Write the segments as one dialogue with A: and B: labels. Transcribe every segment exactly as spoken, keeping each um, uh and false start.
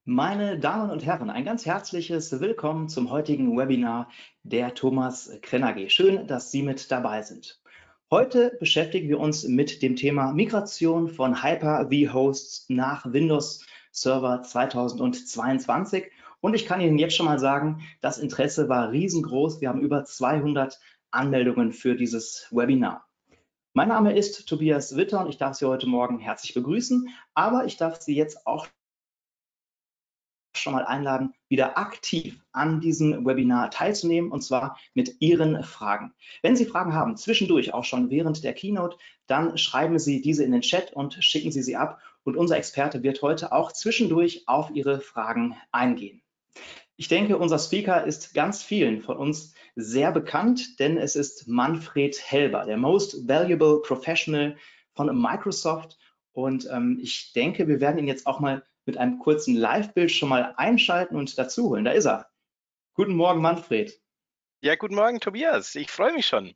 A: Meine Damen und Herren, ein ganz herzliches Willkommen zum heutigen Webinar der Thomas Krenn A G. Schön, dass Sie mit dabei sind. Heute beschäftigen wir uns mit dem Thema Migration von Hyper-V-Hosts nach Windows Server zweitausendzweiundzwanzig. Und ich kann Ihnen jetzt schon mal sagen, das Interesse war riesengroß. Wir haben über zweihundert Anmeldungen für dieses Webinar. Mein Name ist Tobias Witter und ich darf Sie heute Morgen herzlich begrüßen, aber ich darf Sie jetzt auch schon mal einladen, wieder aktiv an diesem Webinar teilzunehmen, und zwar mit Ihren Fragen. Wenn Sie Fragen haben, zwischendurch auch schon während der Keynote, dann schreiben Sie diese in den Chat und schicken Sie sie ab. Und unser Experte wird heute auch zwischendurch auf Ihre Fragen eingehen. Ich denke, unser Speaker ist ganz vielen von uns sehr bekannt, denn es ist Manfred Helber, der Most Valuable Professional von Microsoft. Und ähm, ich denke, wir werden ihn jetzt auch mal mit einem kurzen Live-Bild schon mal einschalten und dazuholen. Da ist er. Guten Morgen, Manfred.
B: Ja, guten Morgen, Tobias. Ich freue mich schon.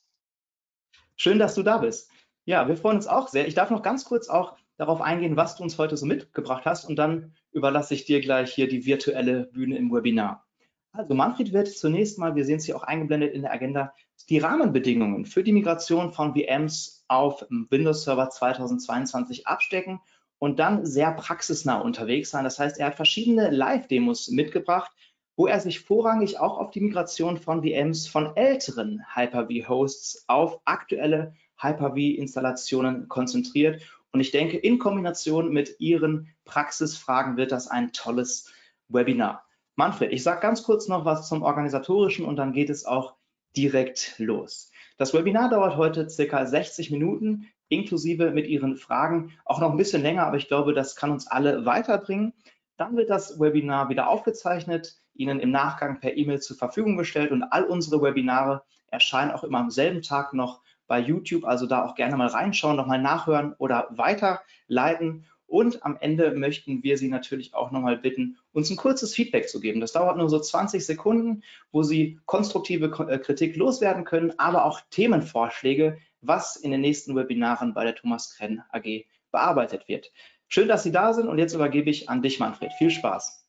A: Schön, dass du da bist. Ja, wir freuen uns auch sehr. Ich darf noch ganz kurz auch darauf eingehen, was du uns heute so mitgebracht hast, und dann überlasse ich dir gleich hier die virtuelle Bühne im Webinar. Also Manfred wird zunächst mal, wir sehen es hier auch eingeblendet in der Agenda, die Rahmenbedingungen für die Migration von V Ms auf Windows Server zweitausendzweiundzwanzig abstecken und dann sehr praxisnah unterwegs sein. Das heißt, er hat verschiedene Live-Demos mitgebracht, wo er sich vorrangig auch auf die Migration von V Ms von älteren Hyper-V-Hosts auf aktuelle Hyper-V-Installationen konzentriert. Und ich denke, in Kombination mit Ihren Praxisfragen wird das ein tolles Webinar. Manfred, ich sage ganz kurz noch was zum Organisatorischen und dann geht es auch direkt los. Das Webinar dauert heute circa sechzig Minuten, inklusive mit Ihren Fragen, auch noch ein bisschen länger, aber ich glaube, das kann uns alle weiterbringen. Dann wird das Webinar wieder aufgezeichnet, Ihnen im Nachgang per E-Mail zur Verfügung gestellt, und all unsere Webinare erscheinen auch immer am selben Tag noch bei YouTube, also da auch gerne mal reinschauen, nochmal nachhören oder weiterleiten. Und am Ende möchten wir Sie natürlich auch nochmal bitten, uns ein kurzes Feedback zu geben. Das dauert nur so zwanzig Sekunden, wo Sie konstruktive Kritik loswerden können, aber auch Themenvorschläge, was in den nächsten Webinaren bei der Thomas Krenn A G bearbeitet wird. Schön, dass Sie da sind, und jetzt übergebe ich an dich, Manfred. Viel Spaß.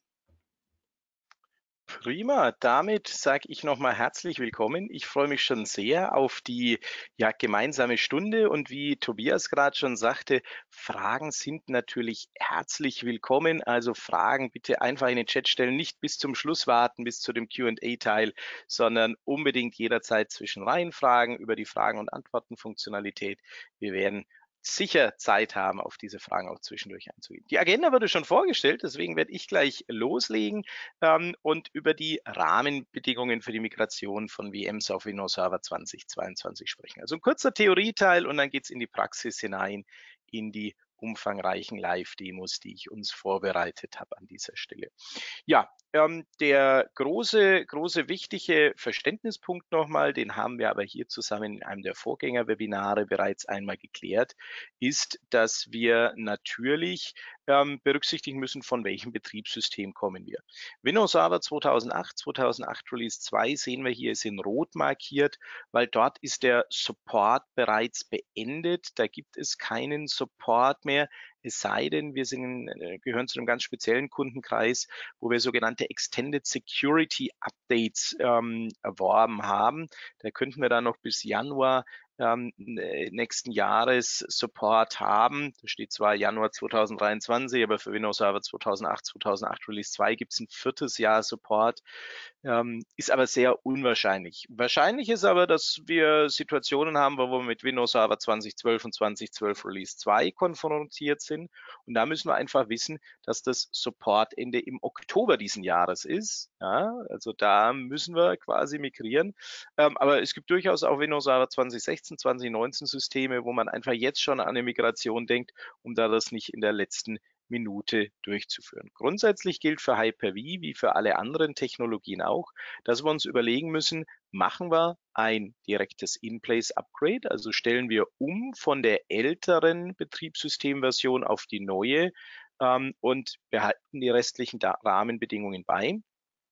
B: Prima, damit sage ich nochmal herzlich willkommen. Ich freue mich schon sehr auf die ja, gemeinsame Stunde, und wie Tobias gerade schon sagte, Fragen sind natürlich herzlich willkommen. Also Fragen bitte einfach in den Chat stellen, nicht bis zum Schluss warten, bis zu dem Q und A-Teil, sondern unbedingt jederzeit zwischenrein fragen über die Fragen- und Antworten-Funktionalität. Wir werden sicher Zeit haben, auf diese Fragen auch zwischendurch einzugehen. Die Agenda wurde schon vorgestellt, deswegen werde ich gleich loslegen ähm, und über die Rahmenbedingungen für die Migration von V Ms auf Windows Server zweitausendzweiundzwanzig sprechen. Also ein kurzer Theorieteil, und dann geht es in die Praxis hinein, in die umfangreichen Live-Demos, die ich uns vorbereitet habe an dieser Stelle. Ja, ähm, der große, große wichtige Verständnispunkt nochmal, den haben wir aber hier zusammen in einem der Vorgängerwebinare bereits einmal geklärt, ist, dass wir natürlich ähm, berücksichtigen müssen, von welchem Betriebssystem kommen wir. Windows Server zweitausendacht, zweitausendacht Release zwei sehen wir hier, ist in Rot markiert, weil dort ist der Support bereits beendet. Da gibt es keinen Support mehr, es sei denn, wir sind, äh, gehören zu einem ganz speziellen Kundenkreis, wo wir sogenannte Extended Security Updates ähm, erworben haben. Da könnten wir dann noch bis Januar ähm, nächsten Jahres Support haben. Da steht zwar Januar zweitausenddreiundzwanzig, aber für Windows Server zweitausendacht, zweitausendacht Release zwei gibt es ein viertes Jahr Support. Ähm, ist aber sehr unwahrscheinlich. Wahrscheinlich ist aber, dass wir Situationen haben, wo wir mit Windows Server zweitausendzwölf und zweitausendzwölf Release zwei konfrontiert sind. Und da müssen wir einfach wissen, dass das Supportende im Oktober diesen Jahres ist. Ja, also da müssen wir quasi migrieren. Ähm, aber es gibt durchaus auch Windows Server zweitausendsechzehn, zweitausendneunzehn Systeme, wo man einfach jetzt schon an eine Migration denkt, um da das nicht in der letzten Minute durchzuführen. Grundsätzlich gilt für Hyper-V wie für alle anderen Technologien auch, dass wir uns überlegen müssen, machen wir ein direktes In-Place-Upgrade, also stellen wir um von der älteren Betriebssystemversion auf die neue ähm, und behalten die restlichen Rahmenbedingungen bei.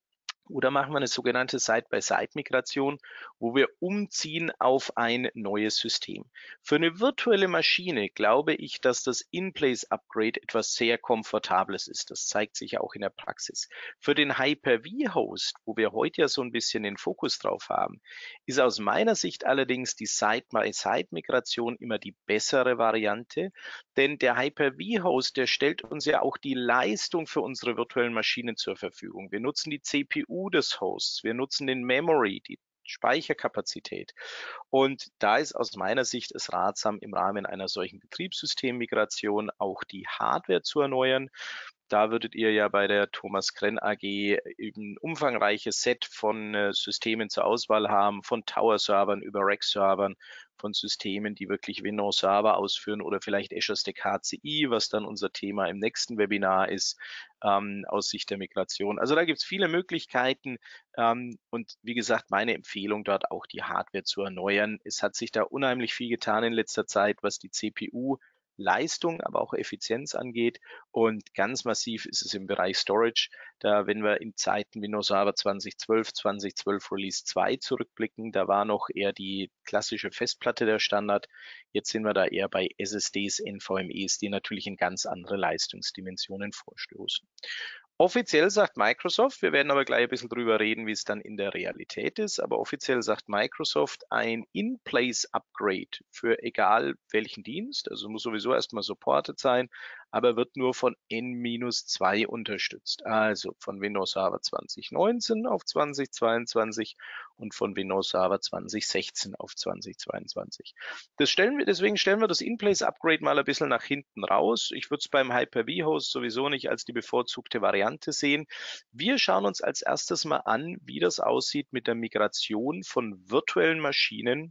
B: Oder machen wir eine sogenannte Side-by-Side-Migration, wo wir umziehen auf ein neues System. Für eine virtuelle Maschine glaube ich, dass das In-Place-Upgrade etwas sehr Komfortables ist. Das zeigt sich ja auch in der Praxis. Für den Hyper-V-Host, wo wir heute ja so ein bisschen den Fokus drauf haben, ist aus meiner Sicht allerdings die Side-by-Side-Migration immer die bessere Variante, denn der Hyper-V-Host, der stellt uns ja auch die Leistung für unsere virtuellen Maschinen zur Verfügung. Wir nutzen die C P U des Hosts, wir nutzen den Memory, die Speicherkapazität. Und da ist aus meiner Sicht es ratsam, im Rahmen einer solchen Betriebssystemmigration auch die Hardware zu erneuern. Da würdet ihr ja bei der Thomas Krenn A G eben ein umfangreiches Set von äh, Systemen zur Auswahl haben, von Tower-Servern über Rack-Servern, von Systemen, die wirklich Windows Server ausführen oder vielleicht Azure Stack H C I, was dann unser Thema im nächsten Webinar ist, ähm, aus Sicht der Migration. Also da gibt es viele Möglichkeiten ähm, und wie gesagt, meine Empfehlung dort auch die Hardware zu erneuern. Es hat sich da unheimlich viel getan in letzter Zeit, was die C P U Leistung, aber auch Effizienz angeht. Und ganz massiv ist es im Bereich Storage. Da, wenn wir in Zeiten Windows Server zwanzig zwölf, zwanzig zwölf Release zwei zurückblicken, da war noch eher die klassische Festplatte der Standard. Jetzt sind wir da eher bei S S Ds, N V M Es, die natürlich in ganz andere Leistungsdimensionen vorstoßen. Offiziell sagt Microsoft, wir werden aber gleich ein bisschen drüber reden, wie es dann in der Realität ist, aber offiziell sagt Microsoft ein In-Place-Upgrade für egal welchen Dienst, also muss sowieso erstmal supported sein, aber wird nur von N zwei unterstützt, also von Windows Server zwanzig neunzehn auf zwanzig zweiundzwanzig und von Windows Server zwanzig sechzehn auf zwanzig zweiundzwanzig. Das stellen wir, deswegen stellen wir das In-Place-Upgrade mal ein bisschen nach hinten raus. Ich würde es beim Hyper-V-Host sowieso nicht als die bevorzugte Variante sehen. Wir schauen uns als erstes mal an, wie das aussieht mit der Migration von virtuellen Maschinen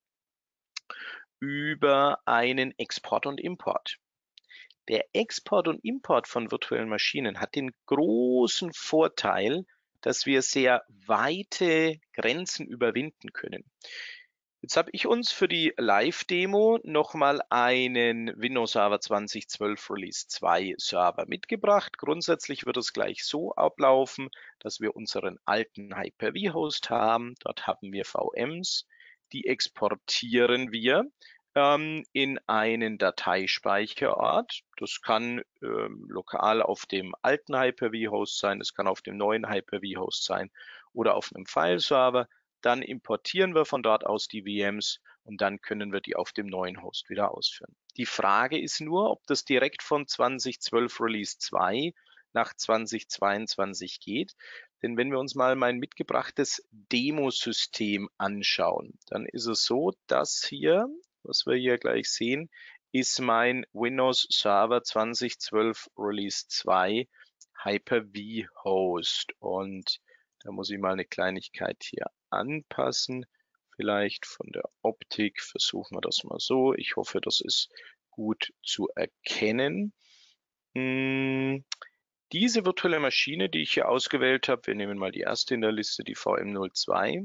B: über einen Export und Import. Der Export und Import von virtuellen Maschinen hat den großen Vorteil, dass wir sehr weite Grenzen überwinden können. Jetzt habe ich uns für die Live-Demo nochmal einen Windows Server zwanzig zwölf Release zwei Server mitgebracht. Grundsätzlich wird es gleich so ablaufen, dass wir unseren alten Hyper-V-Host haben. Dort haben wir V Ms, die exportieren wir ähm, in einen Dateispeicherort. Das kann ähm, lokal auf dem alten Hyper-V-Host sein, das kann auf dem neuen Hyper-V-Host sein oder auf einem File-Server. Dann importieren wir von dort aus die V Ms und dann können wir die auf dem neuen Host wieder ausführen. Die Frage ist nur, ob das direkt von zwanzig zwölf Release zwei nach zwanzig zweiundzwanzig geht. Denn wenn wir uns mal mein mitgebrachtes Demosystem anschauen, dann ist es so, dass hier, was wir hier gleich sehen, ist mein Windows Server zwanzig zwölf Release zwei Hyper-V Host. Und da muss ich mal eine Kleinigkeit hier anpassen. Vielleicht von der Optik versuchen wir das mal so. Ich hoffe, das ist gut zu erkennen. Hm, diese virtuelle Maschine, die ich hier ausgewählt habe, wir nehmen mal die erste in der Liste, die V M null zwei.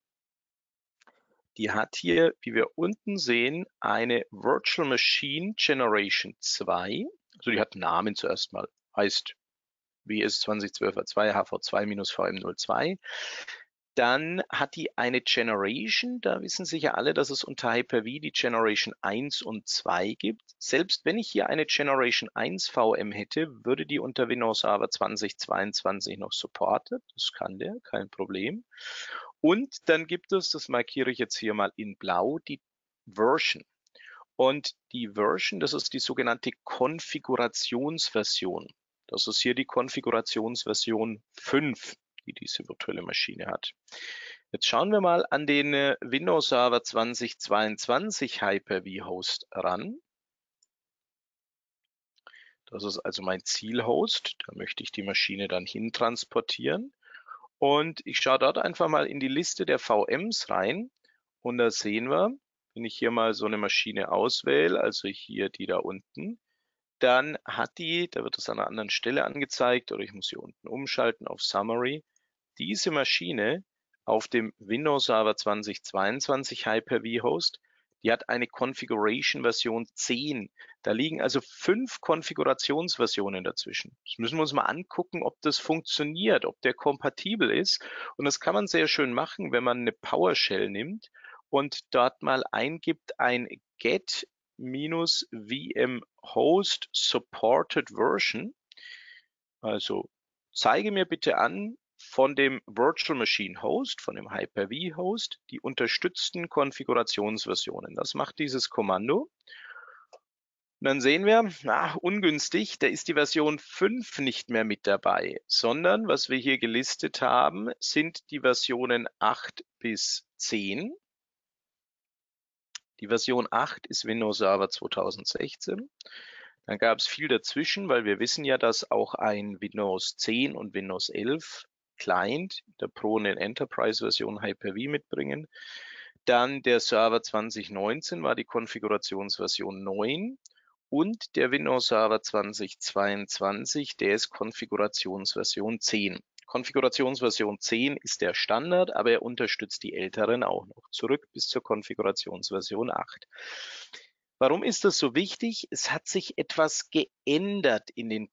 B: Die hat hier, wie wir unten sehen, eine Virtual Machine Generation zwei. Also die hat einen Namen zuerst mal, heißt W S zwanzig zwölf A zwei H V zwei V M null zwei. Dann hat die eine Generation, da wissen sicher alle, dass es unter Hyper-V die Generation eins und zwei gibt. Selbst wenn ich hier eine Generation eins V M hätte, würde die unter Windows Server zwanzig zweiundzwanzig noch supported. Das kann der, kein Problem. Und dann gibt es, das markiere ich jetzt hier mal in blau, die Version. Und die Version, das ist die sogenannte Konfigurationsversion. Das ist hier die Konfigurationsversion fünf, die diese virtuelle Maschine hat. Jetzt schauen wir mal an den Windows Server zwanzig zweiundzwanzig Hyper-V-Host ran. Das ist also mein Zielhost. Da möchte ich die Maschine dann hintransportieren. Und ich schaue dort einfach mal in die Liste der V Ms rein. Und da sehen wir, wenn ich hier mal so eine Maschine auswähle, also hier die da unten, dann hat die, da wird es an einer anderen Stelle angezeigt, oder ich muss hier unten umschalten auf Summary, diese Maschine auf dem Windows Server zwanzig zweiundzwanzig Hyper-V Host, Die hat eine Configuration-Version zehn. Da liegen also fünf Konfigurationsversionen dazwischen. Das müssen wir uns mal angucken, ob das funktioniert, ob der kompatibel ist. Und das kann man sehr schön machen, wenn man eine PowerShell nimmt und dort mal eingibt ein get -vm host supported version. Also zeige mir bitte an von dem Virtual Machine Host, von dem Hyper-V Host, die unterstützten Konfigurationsversionen. Das macht dieses Kommando. Und dann sehen wir, na, ungünstig, da ist die Version fünf nicht mehr mit dabei, sondern was wir hier gelistet haben, sind die Versionen acht bis zehn. Die Version acht ist Windows Server zweitausendsechzehn. Dann gab es viel dazwischen, weil wir wissen ja, dass auch ein Windows zehn und Windows elf Client der Pro- und Enterprise-Version Hyper-V mitbringen. Dann der Server zwanzig neunzehn war die Konfigurationsversion neun und der Windows Server zwanzig zweiundzwanzig, der ist Konfigurationsversion zehn. Konfigurationsversion zehn ist der Standard, aber er unterstützt die älteren auch noch, zurück bis zur Konfigurationsversion acht. Warum ist das so wichtig? Es hat sich etwas geändert in den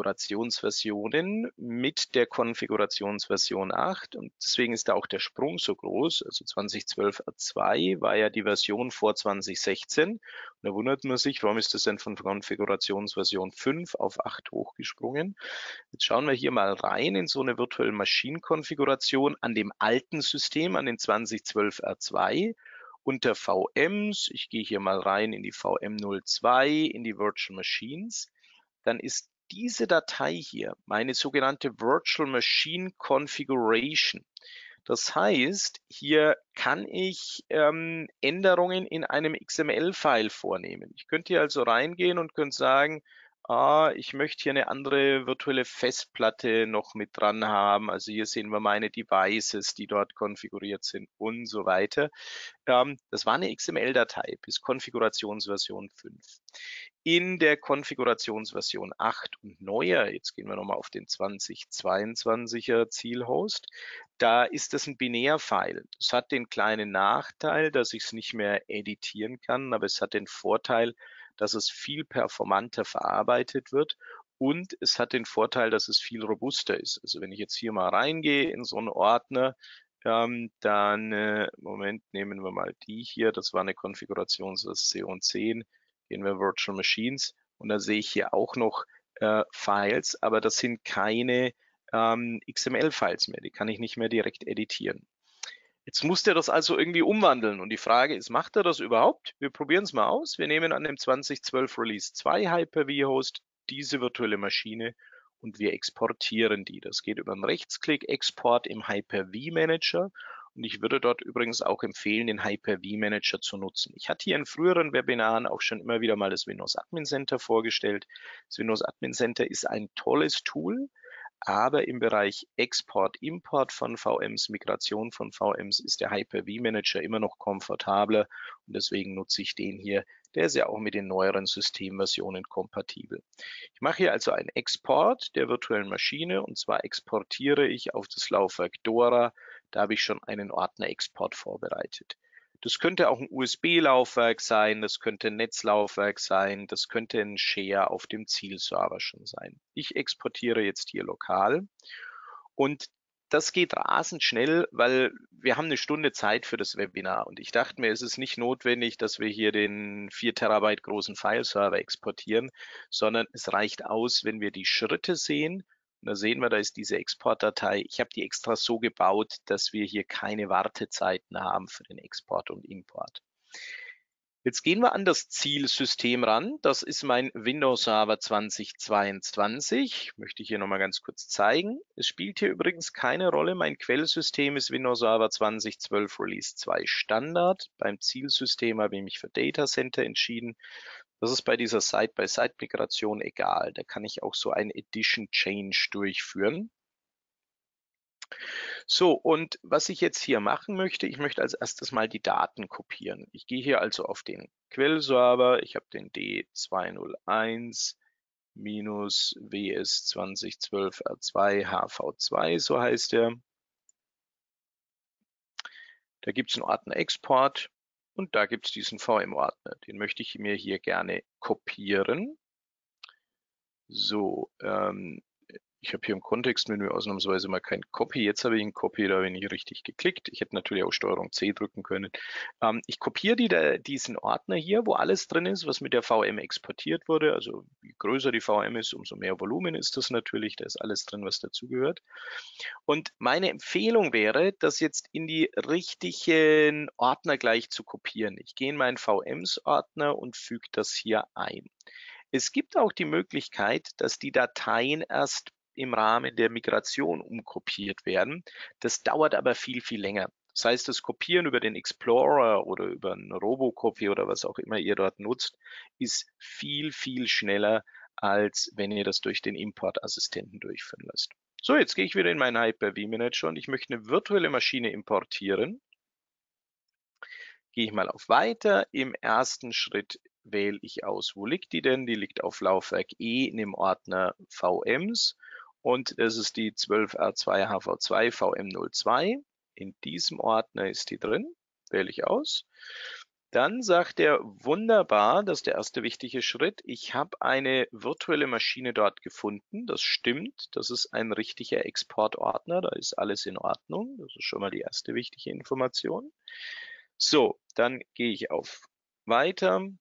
B: Konfigurationsversionen mit der Konfigurationsversion acht und deswegen ist da auch der Sprung so groß. Also zwanzig zwölf R zwei war ja die Version vor zwanzig sechzehn. Und da wundert man sich, warum ist das denn von Konfigurationsversion fünf auf acht hochgesprungen? Jetzt schauen wir hier mal rein in so eine Virtual Machine Konfiguration an dem alten System, an den zwanzig zwölf R zwei. Unter V Ms, ich gehe hier mal rein in die V M null zwei, in die Virtual Machines, dann ist diese Datei hier meine sogenannte Virtual Machine Configuration. Das heißt, hier kann ich ähm, Änderungen in einem X M L-File vornehmen. Ich könnte hier also reingehen und könnte sagen, ah, ich möchte hier eine andere virtuelle Festplatte noch mit dran haben. Also hier sehen wir meine Devices, die dort konfiguriert sind und so weiter. Ähm, das war eine X M L-Datei bis Konfigurationsversion fünf. In der Konfigurationsversion acht und neuer, jetzt gehen wir nochmal auf den zwanzig zweiundzwanziger Zielhost, da ist das ein Binärfile. Es hat den kleinen Nachteil, dass ich es nicht mehr editieren kann, aber es hat den Vorteil, dass es viel performanter verarbeitet wird und es hat den Vorteil, dass es viel robuster ist. Also wenn ich jetzt hier mal reingehe in so einen Ordner, ähm, dann, äh, Moment, nehmen wir mal die hier, das war eine Konfigurationsversion zehn, gehen wir Virtual Machines und da sehe ich hier auch noch äh, Files, aber das sind keine ähm, X M L-Files mehr, die kann ich nicht mehr direkt editieren. Jetzt muss der das also irgendwie umwandeln und die Frage ist, macht er das überhaupt? Wir probieren es mal aus. Wir nehmen an dem zwanzig zwölf Release zwei Hyper-V-Host diese virtuelle Maschine und wir exportieren die. Das geht über einen Rechtsklick, Export im Hyper-V-Manager und ich würde dort übrigens auch empfehlen, den Hyper-V-Manager zu nutzen. Ich hatte hier in früheren Webinaren auch schon immer wieder mal das Windows Admin Center vorgestellt. Das Windows Admin Center ist ein tolles Tool, aber im Bereich Export, Import von V Ms, Migration von V Ms ist der Hyper-V-Manager immer noch komfortabler und deswegen nutze ich den hier. Der ist ja auch mit den neueren Systemversionen kompatibel. Ich mache hier also einen Export der virtuellen Maschine und zwar exportiere ich auf das Laufwerk Dora. Da habe ich schon einen Ordner-Export vorbereitet. Das könnte auch ein U S B-Laufwerk sein, das könnte ein Netzlaufwerk sein, das könnte ein Share auf dem Zielserver schon sein. Ich exportiere jetzt hier lokal und das geht rasend schnell, weil wir haben eine Stunde Zeit für das Webinar und ich dachte mir, es ist nicht notwendig, dass wir hier den vier Terabyte großen Fileserver exportieren, sondern es reicht aus, wenn wir die Schritte sehen. Und da sehen wir, da ist diese Exportdatei. Ich habe die extra so gebaut, dass wir hier keine Wartezeiten haben für den Export und Import. Jetzt gehen wir an das Zielsystem ran. Das ist mein Windows Server zwanzig zweiundzwanzig. Möchte ich hier nochmal ganz kurz zeigen. Es spielt hier übrigens keine Rolle. Mein Quellsystem ist Windows Server zwanzig zwölf Release zwei Standard. Beim Zielsystem habe ich mich für Data Center entschieden. Das ist bei dieser Side-by-Side-Migration egal. Da kann ich auch so ein Edition Change durchführen. So, und was ich jetzt hier machen möchte, ich möchte als erstes mal die Daten kopieren. Ich gehe hier also auf den Quellserver. Ich habe den D zweihunderteins minus W S zwanzig zwölf R zwei H V zwei, so heißt er. Da gibt es einen Ordner Export und da gibt es diesen V M-Ordner. Den möchte ich mir hier gerne kopieren. So, ähm, ich habe hier im Kontextmenü ausnahmsweise mal kein Copy. Jetzt habe ich ein Copy, da bin ich richtig geklickt. Ich hätte natürlich auch Steuerung C drücken können. Ähm, ich kopiere die, da, diesen Ordner hier, wo alles drin ist, was mit der V M exportiert wurde. Also je größer die V M ist, umso mehr Volumen ist das natürlich. Da ist alles drin, was dazugehört. Und meine Empfehlung wäre, das jetzt in die richtigen Ordner gleich zu kopieren. Ich gehe in meinen V Ms-Ordner und füge das hier ein. Es gibt auch die Möglichkeit, dass die Dateien erst im Rahmen der Migration umkopiert werden. Das dauert aber viel, viel länger. Das heißt, das Kopieren über den Explorer oder über einen Robocopy oder was auch immer ihr dort nutzt, ist viel, viel schneller, als wenn ihr das durch den Importassistenten durchführen lasst. So, jetzt gehe ich wieder in meinen Hyper-V Manager und ich möchte eine virtuelle Maschine importieren. Gehe ich mal auf Weiter. Im ersten Schritt wähle ich aus, wo liegt die denn? Die liegt auf Laufwerk E in dem Ordner V Ms und das ist die zwölf R zwei H V zwei V M null zwei. In diesem Ordner ist die drin. Wähle ich aus. Dann sagt er, wunderbar, das ist der erste wichtige Schritt. Ich habe eine virtuelle Maschine dort gefunden. Das stimmt. Das ist ein richtiger Exportordner. Da ist alles in Ordnung. Das ist schon mal die erste wichtige Information. So, dann gehe ich auf Weiter. Und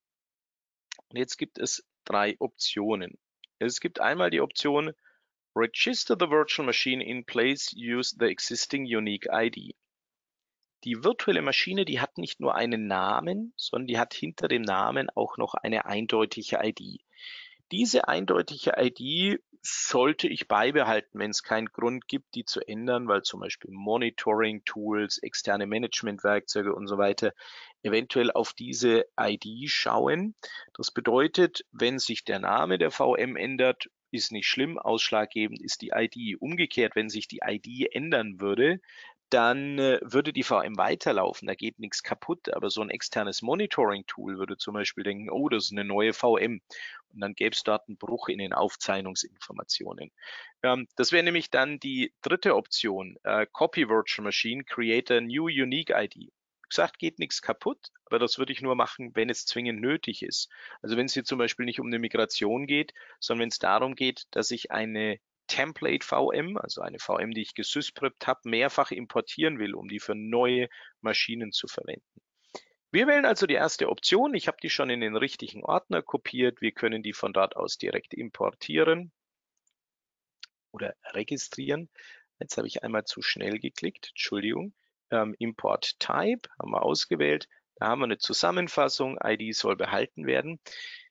B: jetzt gibt es drei Optionen. Es gibt einmal die Option Register the virtual machine in place, use the existing unique I D. Die virtuelle Maschine, die hat nicht nur einen Namen, sondern die hat hinter dem Namen auch noch eine eindeutige I D. Diese eindeutige I D sollte ich beibehalten, wenn es keinen Grund gibt, die zu ändern, weil zum Beispiel Monitoring-Tools, externe Management-Werkzeuge und so weiter eventuell auf diese I D schauen. Das bedeutet, wenn sich der Name der V M ändert, ist nicht schlimm, ausschlaggebend ist die I D. Umgekehrt, wenn sich die I D ändern würde, dann äh, würde die V M weiterlaufen, da geht nichts kaputt, aber so ein externes Monitoring-Tool würde zum Beispiel denken, oh, das ist eine neue V M und dann gäbe es dort einen Bruch in den Aufzeichnungsinformationen. Ähm, das wäre nämlich dann die dritte Option, äh, Copy Virtual Machine, Create a New Unique I D. Wie gesagt, geht nichts kaputt, aber das würde ich nur machen, wenn es zwingend nötig ist. Also wenn es hier zum Beispiel nicht um eine Migration geht, sondern wenn es darum geht, dass ich eine Template V M, also eine V M, die ich gesysprept habe, mehrfach importieren will, um die für neue Maschinen zu verwenden. Wir wählen also die erste Option. Ich habe die schon in den richtigen Ordner kopiert. Wir können die von dort aus direkt importieren oder registrieren. Jetzt habe ich einmal zu schnell geklickt, Entschuldigung. Ähm, Import Type haben wir ausgewählt. Da haben wir eine Zusammenfassung. I D soll behalten werden.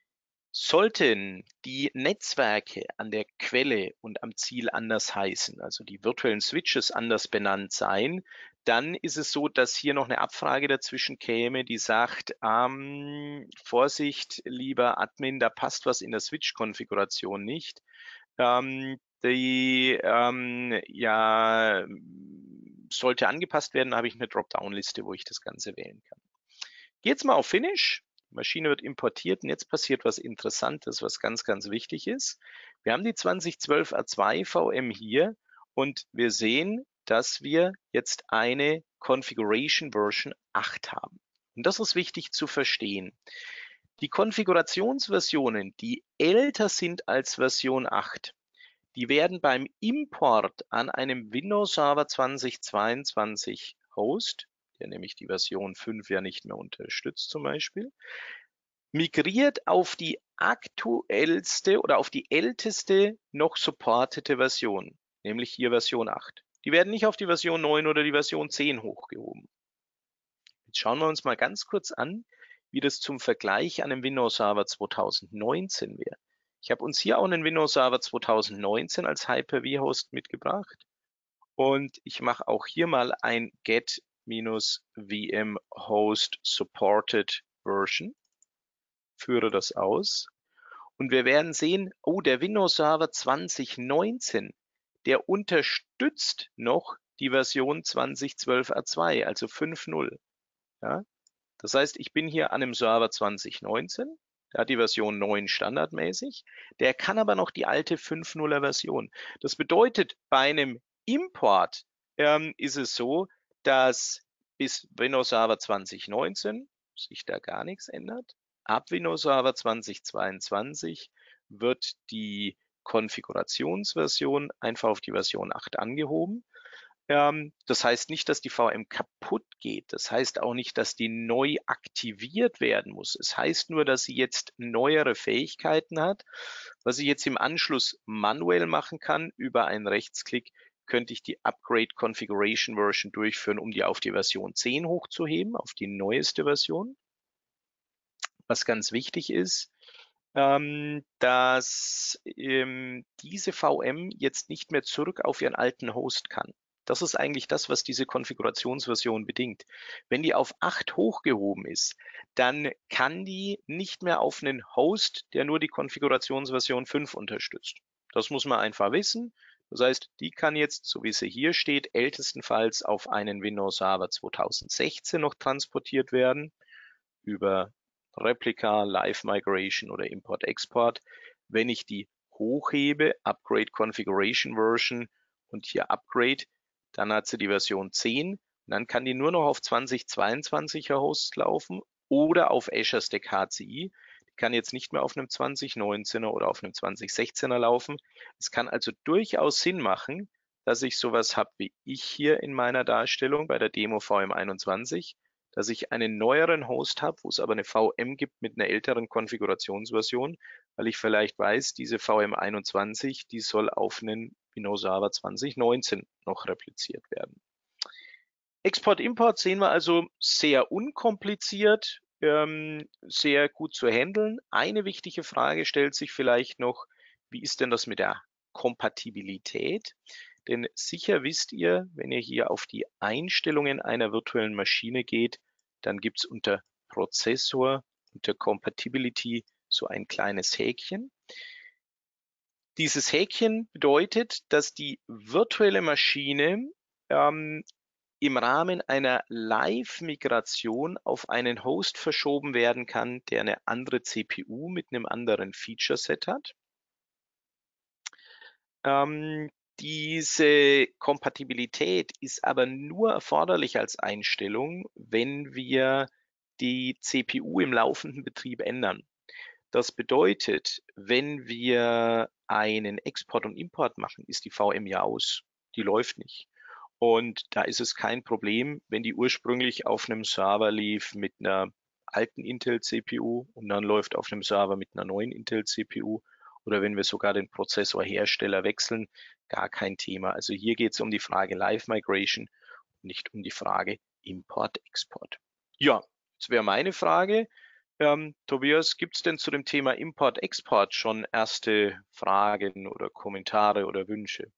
B: Sollten die Netzwerke an der Quelle und am Ziel anders heißen, also die virtuellen Switches anders benannt sein, dann ist es so, dass hier noch eine Abfrage dazwischen käme, die sagt, ähm, Vorsicht, lieber Admin, da passt was in der Switch-Konfiguration nicht. Ähm, die ähm, ja, sollte angepasst werden, da habe ich eine Dropdown-Liste, wo ich das Ganze wählen kann. Gehe jetzt mal auf Finish. Die Maschine wird importiert und jetzt passiert was Interessantes, was ganz, ganz wichtig ist. Wir haben die zwanzig zwölf R zwei V M hier und wir sehen, dass wir jetzt eine Configuration Version acht haben. Und das ist wichtig zu verstehen. Die Konfigurationsversionen, die älter sind als Version acht, die werden beim Import an einem Windows Server zweitausendzweiundzwanzig Host, der nämlich die Version fünf ja nicht mehr unterstützt zum Beispiel, migriert auf die aktuellste oder auf die älteste noch supportete Version, nämlich hier Version acht. Die werden nicht auf die Version neun oder die Version zehn hochgehoben. Jetzt schauen wir uns mal ganz kurz an, wie das zum Vergleich an einem Windows Server zweitausendneunzehn wäre. Ich habe uns hier auch einen Windows Server zweitausendneunzehn als Hyper-V-Host mitgebracht und ich mache auch hier mal ein get-V M Host Supported Version, führe das aus und wir werden sehen, oh, der Windows Server zwanzig neunzehn, der unterstützt noch die Version zwanzig zwölf R zwei, also fünf Punkt null. Ja? Das heißt, ich bin hier an einem Server zwanzig neunzehn, der hat die Version neun standardmäßig, der kann aber noch die alte fünf Punkt nuller Version. Das bedeutet, bei einem Import ähm, ist es so, dass bis Windows Server zwanzig neunzehn sich da gar nichts ändert. Ab Windows Server zwanzig zweiundzwanzig wird die Konfigurationsversion einfach auf die Version acht angehoben. Ähm, das heißt nicht, dass die V M kaputt geht. Das heißt auch nicht, dass die neu aktiviert werden muss. Es heißt nur, dass sie jetzt neuere Fähigkeiten hat. Was ich jetzt im Anschluss manuell machen kann, über einen Rechtsklick, könnte ich die Upgrade Configuration Version durchführen, um die auf die Version zehn hochzuheben, auf die neueste Version. Was ganz wichtig ist, ähm, dass ähm, diese V M jetzt nicht mehr zurück auf ihren alten Host kann. Das ist eigentlich das, was diese Konfigurationsversion bedingt. Wenn die auf acht hochgehoben ist, dann kann die nicht mehr auf einen Host, der nur die Konfigurationsversion fünf unterstützt. Das muss man einfach wissen. Das heißt, die kann jetzt, so wie sie hier steht, ältestenfalls auf einen Windows Server zweitausendsechzehn noch transportiert werden, über Replika, Live Migration oder Import-Export. Wenn ich die hochhebe, Upgrade Configuration Version und hier Upgrade, dann hat sie die Version zehn und dann kann die nur noch auf zwanzig zweiundzwanziger Host laufen oder auf Azure Stack H C I. Die kann jetzt nicht mehr auf einem zwanzig neunzehner oder auf einem zwanzig sechzehner laufen. Es kann also durchaus Sinn machen, dass ich sowas habe wie ich hier in meiner Darstellung bei der Demo V M einundzwanzig, dass ich einen neueren Host habe, wo es aber eine V M gibt mit einer älteren Konfigurationsversion, weil ich vielleicht weiß, diese V M einundzwanzig, die soll auf einen Windows Server zwanzig neunzehn noch repliziert werden. Export-Import sehen wir also sehr unkompliziert, ähm, sehr gut zu handeln. Eine wichtige Frage stellt sich vielleicht noch, wie ist denn das mit der Kompatibilität? Denn sicher wisst ihr, wenn ihr hier auf die Einstellungen einer virtuellen Maschine geht, dann gibt es unter Prozessor, unter Compatibility so ein kleines Häkchen. Dieses Häkchen bedeutet, dass die virtuelle Maschine ähm, im Rahmen einer Live-Migration auf einen Host verschoben werden kann, der eine andere C P U mit einem anderen Feature-Set hat. Ähm, diese Kompatibilität ist aber nur erforderlich als Einstellung, wenn wir die C P U im laufenden Betrieb ändern. Das bedeutet, wenn wir einen Export und Import machen, ist die V M ja aus. Die läuft nicht. Und da ist es kein Problem, wenn die ursprünglich auf einem Server lief mit einer alten Intel-C P U und dann läuft auf einem Server mit einer neuen Intel-C P U oder wenn wir sogar den Prozessorhersteller wechseln, gar kein Thema. Also hier geht es um die Frage Live Migration, nicht um die Frage Import-Export. Ja, jetzt wäre meine Frage, ähm, Tobias, gibt es denn zu dem Thema Import-Export schon erste Fragen oder Kommentare oder Wünsche?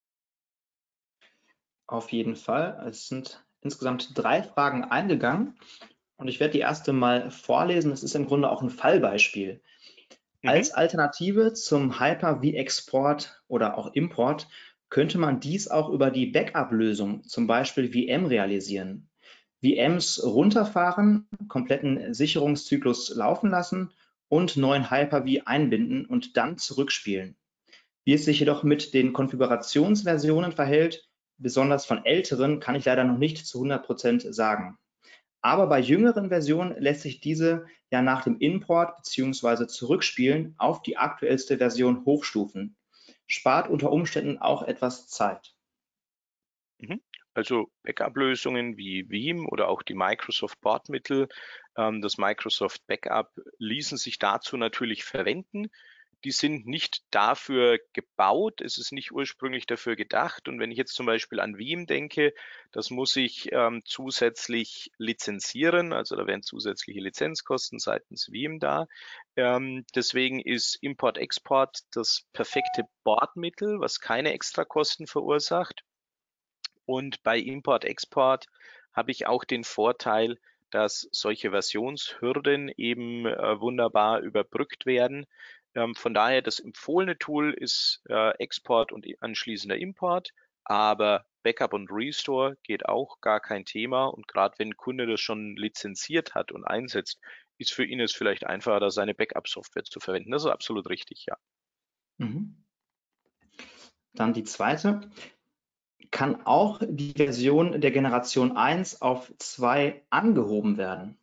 A: Auf jeden Fall. Es sind insgesamt drei Fragen eingegangen und ich werde die erste mal vorlesen. Das ist im Grunde auch ein Fallbeispiel.
B: Mhm.
A: Als Alternative zum Hyper-V-Export oder auch Import könnte man dies auch über die Backup-Lösung, zum Beispiel V M, realisieren. V Ms runterfahren, kompletten Sicherungszyklus laufen lassen und neuen Hyper-V einbinden und dann zurückspielen. Wie es sich jedoch mit den Konfigurationsversionen verhält, besonders von älteren, kann ich leider noch nicht zu hundert Prozent sagen. Aber bei jüngeren Versionen lässt sich diese ja nach dem Import bzw. Zurückspielen auf die aktuellste Version hochstufen. Spart unter Umständen auch etwas Zeit.
B: Mhm. Also Backup-Lösungen wie Veeam oder auch die Microsoft Bordmittel, ähm, das Microsoft Backup, ließen sich dazu natürlich verwenden. Die sind nicht dafür gebaut, es ist nicht ursprünglich dafür gedacht. Und wenn ich jetzt zum Beispiel an Veeam denke, das muss ich ähm, zusätzlich lizenzieren, also da wären zusätzliche Lizenzkosten seitens Veeam da. Ähm, deswegen ist Import-Export das perfekte Bordmittel, was keine Extrakosten verursacht. Und bei Import-Export habe ich auch den Vorteil, dass solche Versionshürden eben äh, wunderbar überbrückt werden. Ähm, von daher, das empfohlene Tool ist äh, Export und anschließender Import, aber Backup und Restore geht auch gar kein Thema. Und gerade wenn ein Kunde das schon lizenziert hat und einsetzt, ist für ihn es vielleicht einfacher, da seine Backup-Software zu verwenden. Das ist absolut richtig, ja.
A: Mhm. Dann die zweite. Kann auch die Version der Generation eins auf zwei angehoben werden?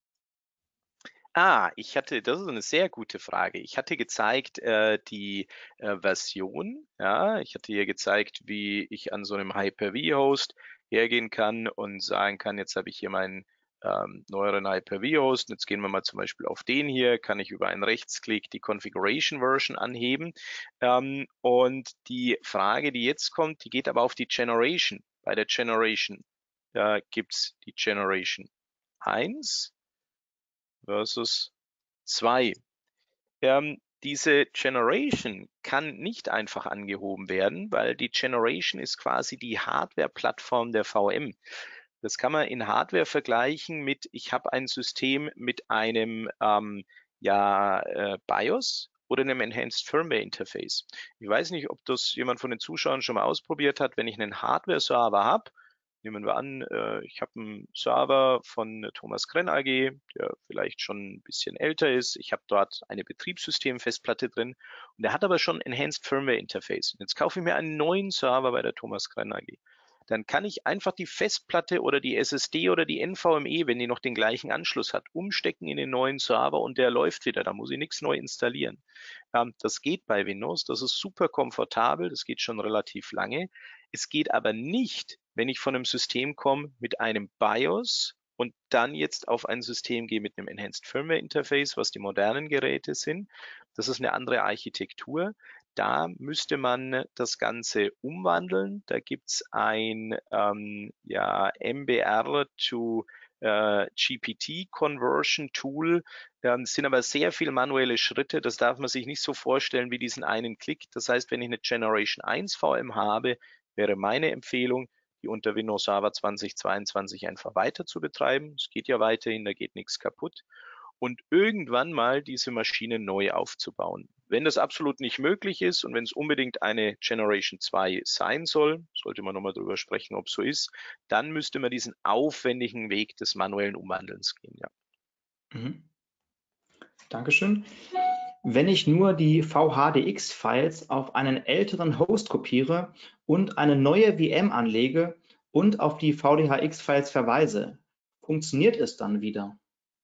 B: Ah, ich hatte, das ist eine sehr gute Frage. Ich hatte gezeigt, äh, die äh, Version, ja, ich hatte hier gezeigt, wie ich an so einem Hyper-V-Host hergehen kann und sagen kann, jetzt habe ich hier meinen ähm, neueren Hyper-V-Host. Jetzt gehen wir mal zum Beispiel auf den hier, kann ich über einen Rechtsklick die Configuration Version anheben. Ähm, und die Frage, die jetzt kommt, die geht aber auf die Generation. Bei der Generation, da gibt's die Generation eins versus zwei. Ähm, diese Generation kann nicht einfach angehoben werden, weil die Generation ist quasi die Hardware-Plattform der V M. Das kann man in Hardware vergleichen mit, ich habe ein System mit einem ähm, ja, äh, BIOS oder einem Enhanced Firmware Interface. Ich weiß nicht, ob das jemand von den Zuschauern schon mal ausprobiert hat. Wenn ich einen Hardware-Server habe, nehmen wir an, äh, ich habe einen Server von Thomas Krenn A G, der vielleicht schon ein bisschen älter ist. Ich habe dort eine Betriebssystemfestplatte drin und der hat aber schon Enhanced Firmware Interface. Und jetzt kaufe ich mir einen neuen Server bei der Thomas Krenn A G. Dann kann ich einfach die Festplatte oder die S S D oder die N V M E, wenn die noch den gleichen Anschluss hat, umstecken in den neuen Server und der läuft wieder. Da muss ich nichts neu installieren. Ähm, das geht bei Windows, das ist super komfortabel, das geht schon relativ lange. Es geht aber nicht, wenn ich von einem System komme mit einem BIOS und dann jetzt auf ein System gehe mit einem Enhanced Firmware Interface, was die modernen Geräte sind. Das ist eine andere Architektur. Da müsste man das Ganze umwandeln. Da gibt es ein ähm, ja, M B R to äh, G P T Conversion Tool. Ähm, es sind aber sehr viele manuelle Schritte. Das darf man sich nicht so vorstellen wie diesen einen Klick. Das heißt, wenn ich eine Generation eins V M habe, wäre meine Empfehlung, die unter Windows Server zweitausendzweiundzwanzig einfach weiter zu betreiben. Es geht ja weiterhin, da geht nichts kaputt. Und irgendwann mal diese Maschine neu aufzubauen. Wenn das absolut nicht möglich ist und wenn es unbedingt eine Generation zwei sein soll, sollte man nochmal drüber sprechen, ob es so ist, dann müsste man diesen aufwendigen Weg des manuellen Umwandelns gehen. Ja.
A: Mhm. Dankeschön. Wenn ich nur die V H D X-Files auf einen älteren Host kopiere und eine neue V M anlege und auf die V D H X-Files verweise, funktioniert es dann wieder?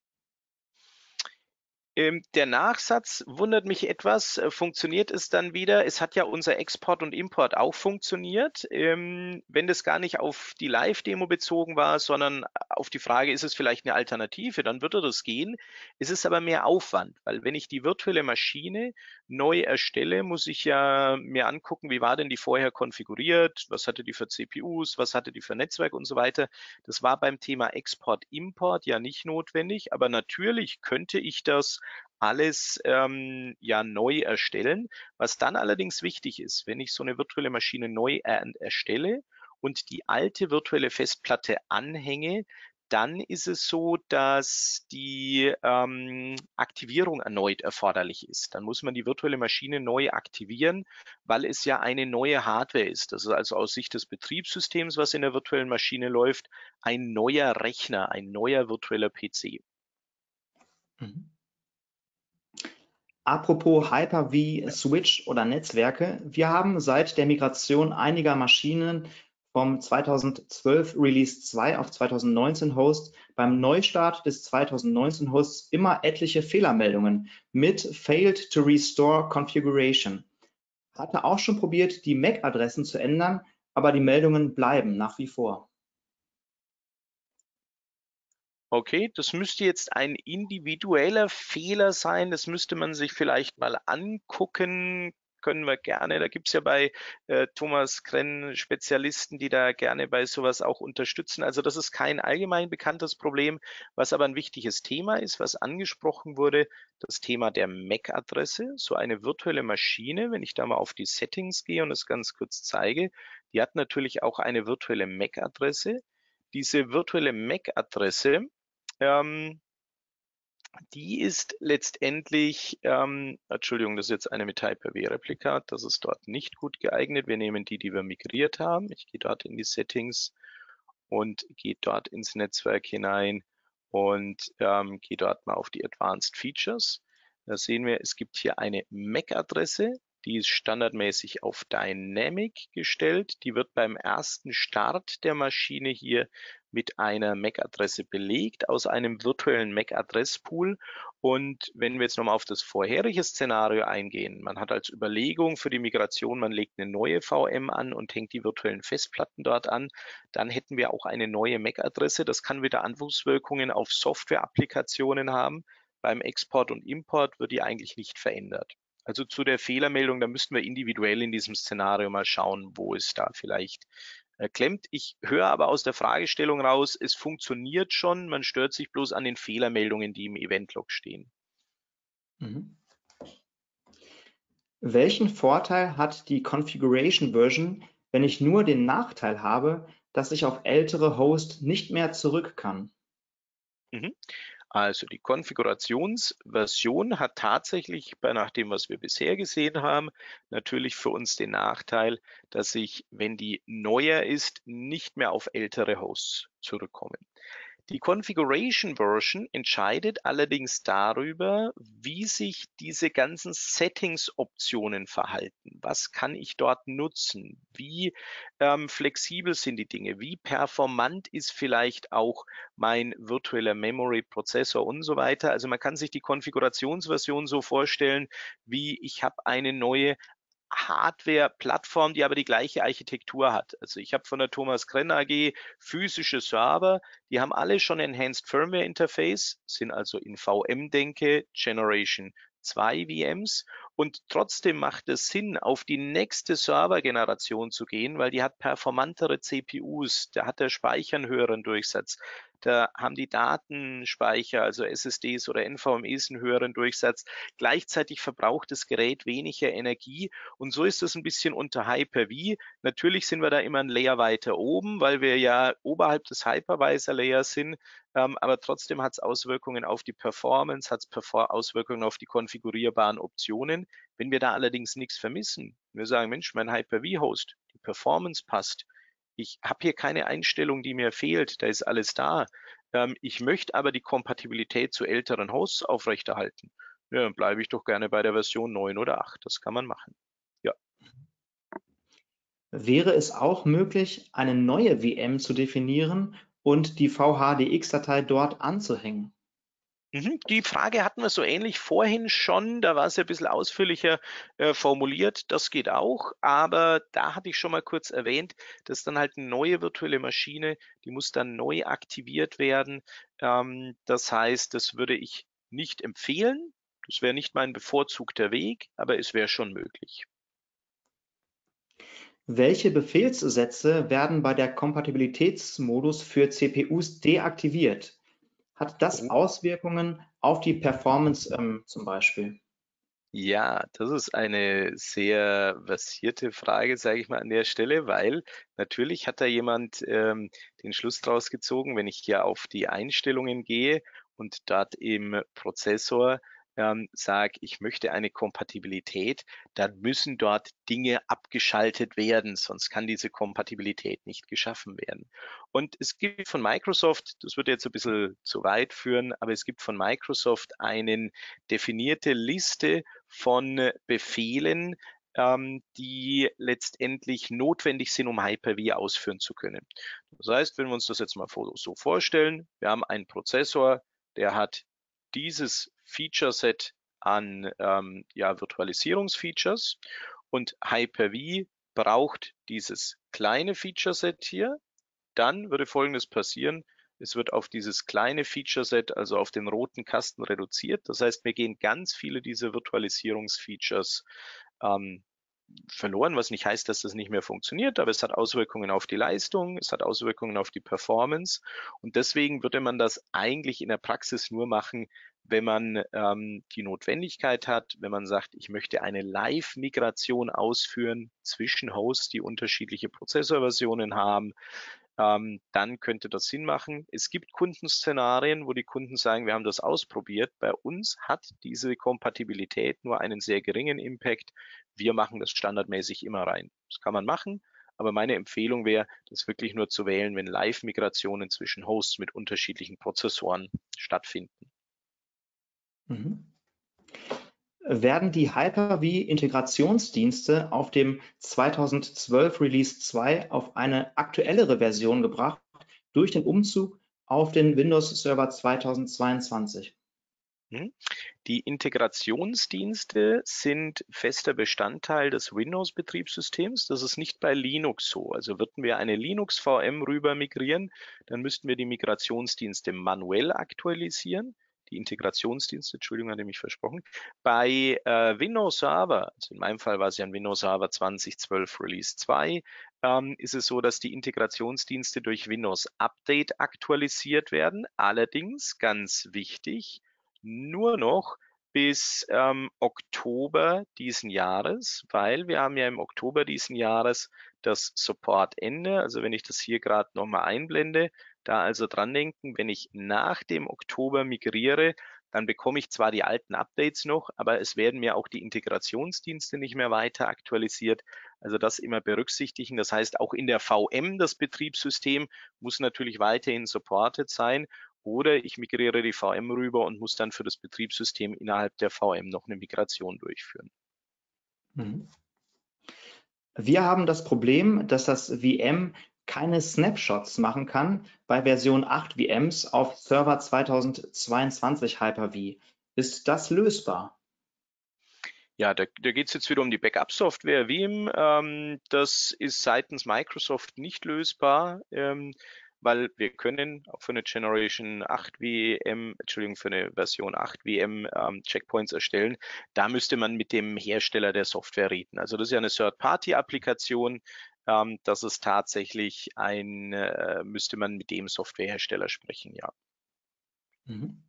B: Ähm, der Nachsatz wundert mich etwas. Äh, funktioniert es dann wieder? Es hat ja unser Export und Import auch funktioniert. Ähm, wenn das gar nicht auf die Live-Demo bezogen war, sondern auf die Frage, ist es vielleicht eine Alternative, dann würde das gehen. Es ist aber mehr Aufwand, weil wenn ich die virtuelle Maschine neu erstelle, muss ich ja mir angucken, wie war denn die vorher konfiguriert? Was hatte die für C P Us? Was hatte die für Netzwerk und so weiter? Das war beim Thema Export-Import ja nicht notwendig, aber natürlich könnte ich das alles ähm, ja neu erstellen. Was dann allerdings wichtig ist, wenn ich so eine virtuelle Maschine neu er erstelle und die alte virtuelle Festplatte anhänge, dann ist es so, dass die ähm, Aktivierung erneut erforderlich ist. Dann muss man die virtuelle Maschine neu aktivieren, weil es ja eine neue Hardware ist. Das ist also aus Sicht des Betriebssystems, was in der virtuellen Maschine läuft, ein neuer Rechner, ein neuer virtueller P C.
A: Mhm. Apropos Hyper-V, Switch oder Netzwerke. Wir haben seit der Migration einiger Maschinen vom zweitausendzwölf Release zwei auf zweitausendneunzehn Host beim Neustart des zweitausendneunzehn Hosts immer etliche Fehlermeldungen mit Failed to Restore Configuration. Hatte auch schon probiert, die M A C-Adressen zu ändern, aber die Meldungen bleiben nach wie vor.
B: Okay, das müsste jetzt ein individueller Fehler sein. Das müsste man sich vielleicht mal angucken. Können wir gerne. Da gibt's ja bei äh, Thomas Krenn Spezialisten, die da gerne bei sowas auch unterstützen. Also das ist kein allgemein bekanntes Problem, was aber ein wichtiges Thema ist, was angesprochen wurde, das Thema der M A C-Adresse. So eine virtuelle Maschine, wenn ich da mal auf die Settings gehe und das ganz kurz zeige, die hat natürlich auch eine virtuelle M A C-Adresse. Diese virtuelle M A C-Adresse, ähm, die ist letztendlich, ähm, Entschuldigung, das ist jetzt eine mit Hyper-V-Replikat, das ist dort nicht gut geeignet. Wir nehmen die, die wir migriert haben. Ich gehe dort in die Settings und gehe dort ins Netzwerk hinein und ähm, gehe dort mal auf die Advanced Features. Da sehen wir, es gibt hier eine M A C-Adresse, Die ist standardmäßig auf Dynamic gestellt. Die wird beim ersten Start der Maschine hier mit einer M A C-Adresse belegt aus einem virtuellen M A C-Adresspool. Und wenn wir jetzt nochmal auf das vorherige Szenario eingehen, man hat als Überlegung für die Migration, man legt eine neue V M an und hängt die virtuellen Festplatten dort an, dann hätten wir auch eine neue M A C-Adresse. Das kann wieder Auswirkungen auf Software-Applikationen haben. Beim Export und Import wird die eigentlich nicht verändert. Also zu der Fehlermeldung, da müssten wir individuell in diesem Szenario mal schauen, wo es da vielleicht äh, klemmt. Ich höre aber aus der Fragestellung raus, es funktioniert schon, man stört sich bloß an den Fehlermeldungen, die im Event-Log stehen.
A: Mhm. Welchen Vorteil hat die Configuration Version, wenn ich nur den Nachteil habe, dass ich auf ältere Hosts nicht mehr zurück kann?
B: Mhm. Also die Konfigurationsversion hat tatsächlich, bei nach dem, was wir bisher gesehen haben, natürlich für uns den Nachteil, dass ich, wenn die neuer ist, nicht mehr auf ältere Hosts zurückkomme. Die Configuration Version entscheidet allerdings darüber, wie sich diese ganzen Settings-Optionen verhalten. Was kann ich dort nutzen? Wie ähm, flexibel sind die Dinge? Wie performant ist vielleicht auch mein virtueller Memory-Prozessor und so weiter? Also man kann sich die Konfigurationsversion so vorstellen, wie ich habe eine neue Hardware-Plattform, die aber die gleiche Architektur hat. Also ich habe von der Thomas Krenn A G physische Server, die haben alle schon Enhanced Firmware Interface, sind also in V M-Denke Generation zwei V Ms und trotzdem macht es Sinn, auf die nächste Servergeneration zu gehen, weil die hat performantere C P Us, da hat der Speicher einen höheren Durchsatz. Da haben die Datenspeicher, also S S Ds oder N V M Es, einen höheren Durchsatz. Gleichzeitig verbraucht das Gerät weniger Energie und so ist es ein bisschen unter Hyper-V. Natürlich sind wir da immer ein Layer weiter oben, weil wir ja oberhalb des Hypervisor-Layers sind, ähm, aber trotzdem hat es Auswirkungen auf die Performance, hat es Auswirkungen auf die konfigurierbaren Optionen. Wenn wir da allerdings nichts vermissen, wir sagen, Mensch, mein Hyper-V-Host, die Performance passt, ich habe hier keine Einstellung, die mir fehlt, da ist alles da. Ähm, ich möchte aber die Kompatibilität zu älteren Hosts aufrechterhalten. Ja, dann bleibe ich doch gerne bei der Version neun oder acht. Das kann man machen. Ja.
A: Wäre es auch möglich, eine neue V M zu definieren und die V H D X-Datei dort anzuhängen?
B: Mhm, die Frage hatten wir so ähnlich vorhin schon, da war es ja ein bisschen ausführlicher äh, formuliert, das geht auch, aber da hatte ich schon mal kurz erwähnt, das ist dann halt eine neue virtuelle Maschine, die muss dann neu aktiviert werden. Ähm, das heißt, das würde ich nicht empfehlen, das wäre nicht mein bevorzugter Weg, aber es wäre schon möglich.
A: Welche Befehlssätze werden bei der Kompatibilitätsmodus für C P Us deaktiviert? Hat das
B: Oh.
A: Auswirkungen auf die Performance ähm, zum Beispiel?
B: Ja, das ist eine sehr versierte Frage, sage ich mal an der Stelle, weil natürlich hat da jemand ähm, den Schluss draus gezogen, wenn ich hier auf die Einstellungen gehe und dort im Prozessor ähm, sage, ich möchte eine Kompatibilität, dann müssen dort Dinge abgeschaltet werden, sonst kann diese Kompatibilität nicht geschaffen werden. Und es gibt von Microsoft, das würde jetzt ein bisschen zu weit führen, aber es gibt von Microsoft eine definierte Liste von Befehlen, ähm, die letztendlich notwendig sind, um Hyper-V ausführen zu können. Das heißt, wenn wir uns das jetzt mal so vorstellen, wir haben einen Prozessor, der hat dieses Feature-Set an ähm, ja, Virtualisierungsfeatures und Hyper-V braucht dieses kleine Feature-Set hier. Dann würde Folgendes passieren. Es wird auf dieses kleine Feature-Set, also auf den roten Kasten reduziert. Das heißt, wir gehen ganz viele dieser Virtualisierungsfeatures ähm, verloren, was nicht heißt, dass das nicht mehr funktioniert, aber es hat Auswirkungen auf die Leistung, es hat Auswirkungen auf die Performance und deswegen würde man das eigentlich in der Praxis nur machen, wenn man ähm, die Notwendigkeit hat, wenn man sagt, ich möchte eine Live-Migration ausführen zwischen Hosts, die unterschiedliche Prozessorversionen haben, ähm, dann könnte das Sinn machen. Es gibt Kundenszenarien, wo die Kunden sagen, wir haben das ausprobiert. Bei uns hat diese Kompatibilität nur einen sehr geringen Impact. Wir machen das standardmäßig immer rein. Das kann man machen, aber meine Empfehlung wäre, das wirklich nur zu wählen, wenn Live-Migrationen zwischen Hosts mit unterschiedlichen Prozessoren stattfinden.
A: Mhm. Werden die Hyper-V-Integrationsdienste auf dem zweitausendzwölf Release zwei auf eine aktuellere Version gebracht durch den Umzug auf den Windows Server zweitausendzweiundzwanzig?
B: Die Integrationsdienste sind fester Bestandteil des Windows-Betriebssystems. Das ist nicht bei Linux so. Also würden wir eine Linux-V M rüber migrieren, dann müssten wir die Migrationsdienste manuell aktualisieren. Die Integrationsdienste, Entschuldigung, hatte ich mich versprochen. Bei äh, Windows Server, also in meinem Fall war es ja ein Windows Server zweitausendzwölf Release zwei, ähm, ist es so, dass die Integrationsdienste durch Windows Update aktualisiert werden. Allerdings, ganz wichtig, nur noch bis ähm, Oktober diesen Jahres, weil wir haben ja im Oktober diesen Jahres das Supportende. Also wenn ich das hier gerade nochmal einblende, da also dran denken, wenn ich nach dem Oktober migriere, dann bekomme ich zwar die alten Updates noch, aber es werden mir auch die Integrationsdienste nicht mehr weiter aktualisiert. Also das immer berücksichtigen. Das heißt, auch in der V M, das Betriebssystem, muss natürlich weiterhin supported sein. Oder ich migriere die V M rüber und muss dann für das Betriebssystem innerhalb der V M noch eine Migration durchführen.
A: Mhm. Wir haben das Problem, dass das V M keine Snapshots machen kann bei Version acht V Ms auf Server zweitausendzweiundzwanzig Hyper-V. Ist das lösbar?
B: Ja, da, da geht es jetzt wieder um die Backup-Software Veeam. Ähm, das ist seitens Microsoft nicht lösbar, ähm, weil wir können auch für eine Generation acht V M, Entschuldigung, für eine Version acht V M ähm, Checkpoints erstellen. Da müsste man mit dem Hersteller der Software reden. Also das ist ja eine Third-Party-Applikation. Ähm, das ist tatsächlich ein, äh, müsste man mit dem Softwarehersteller sprechen, ja.
A: Mhm.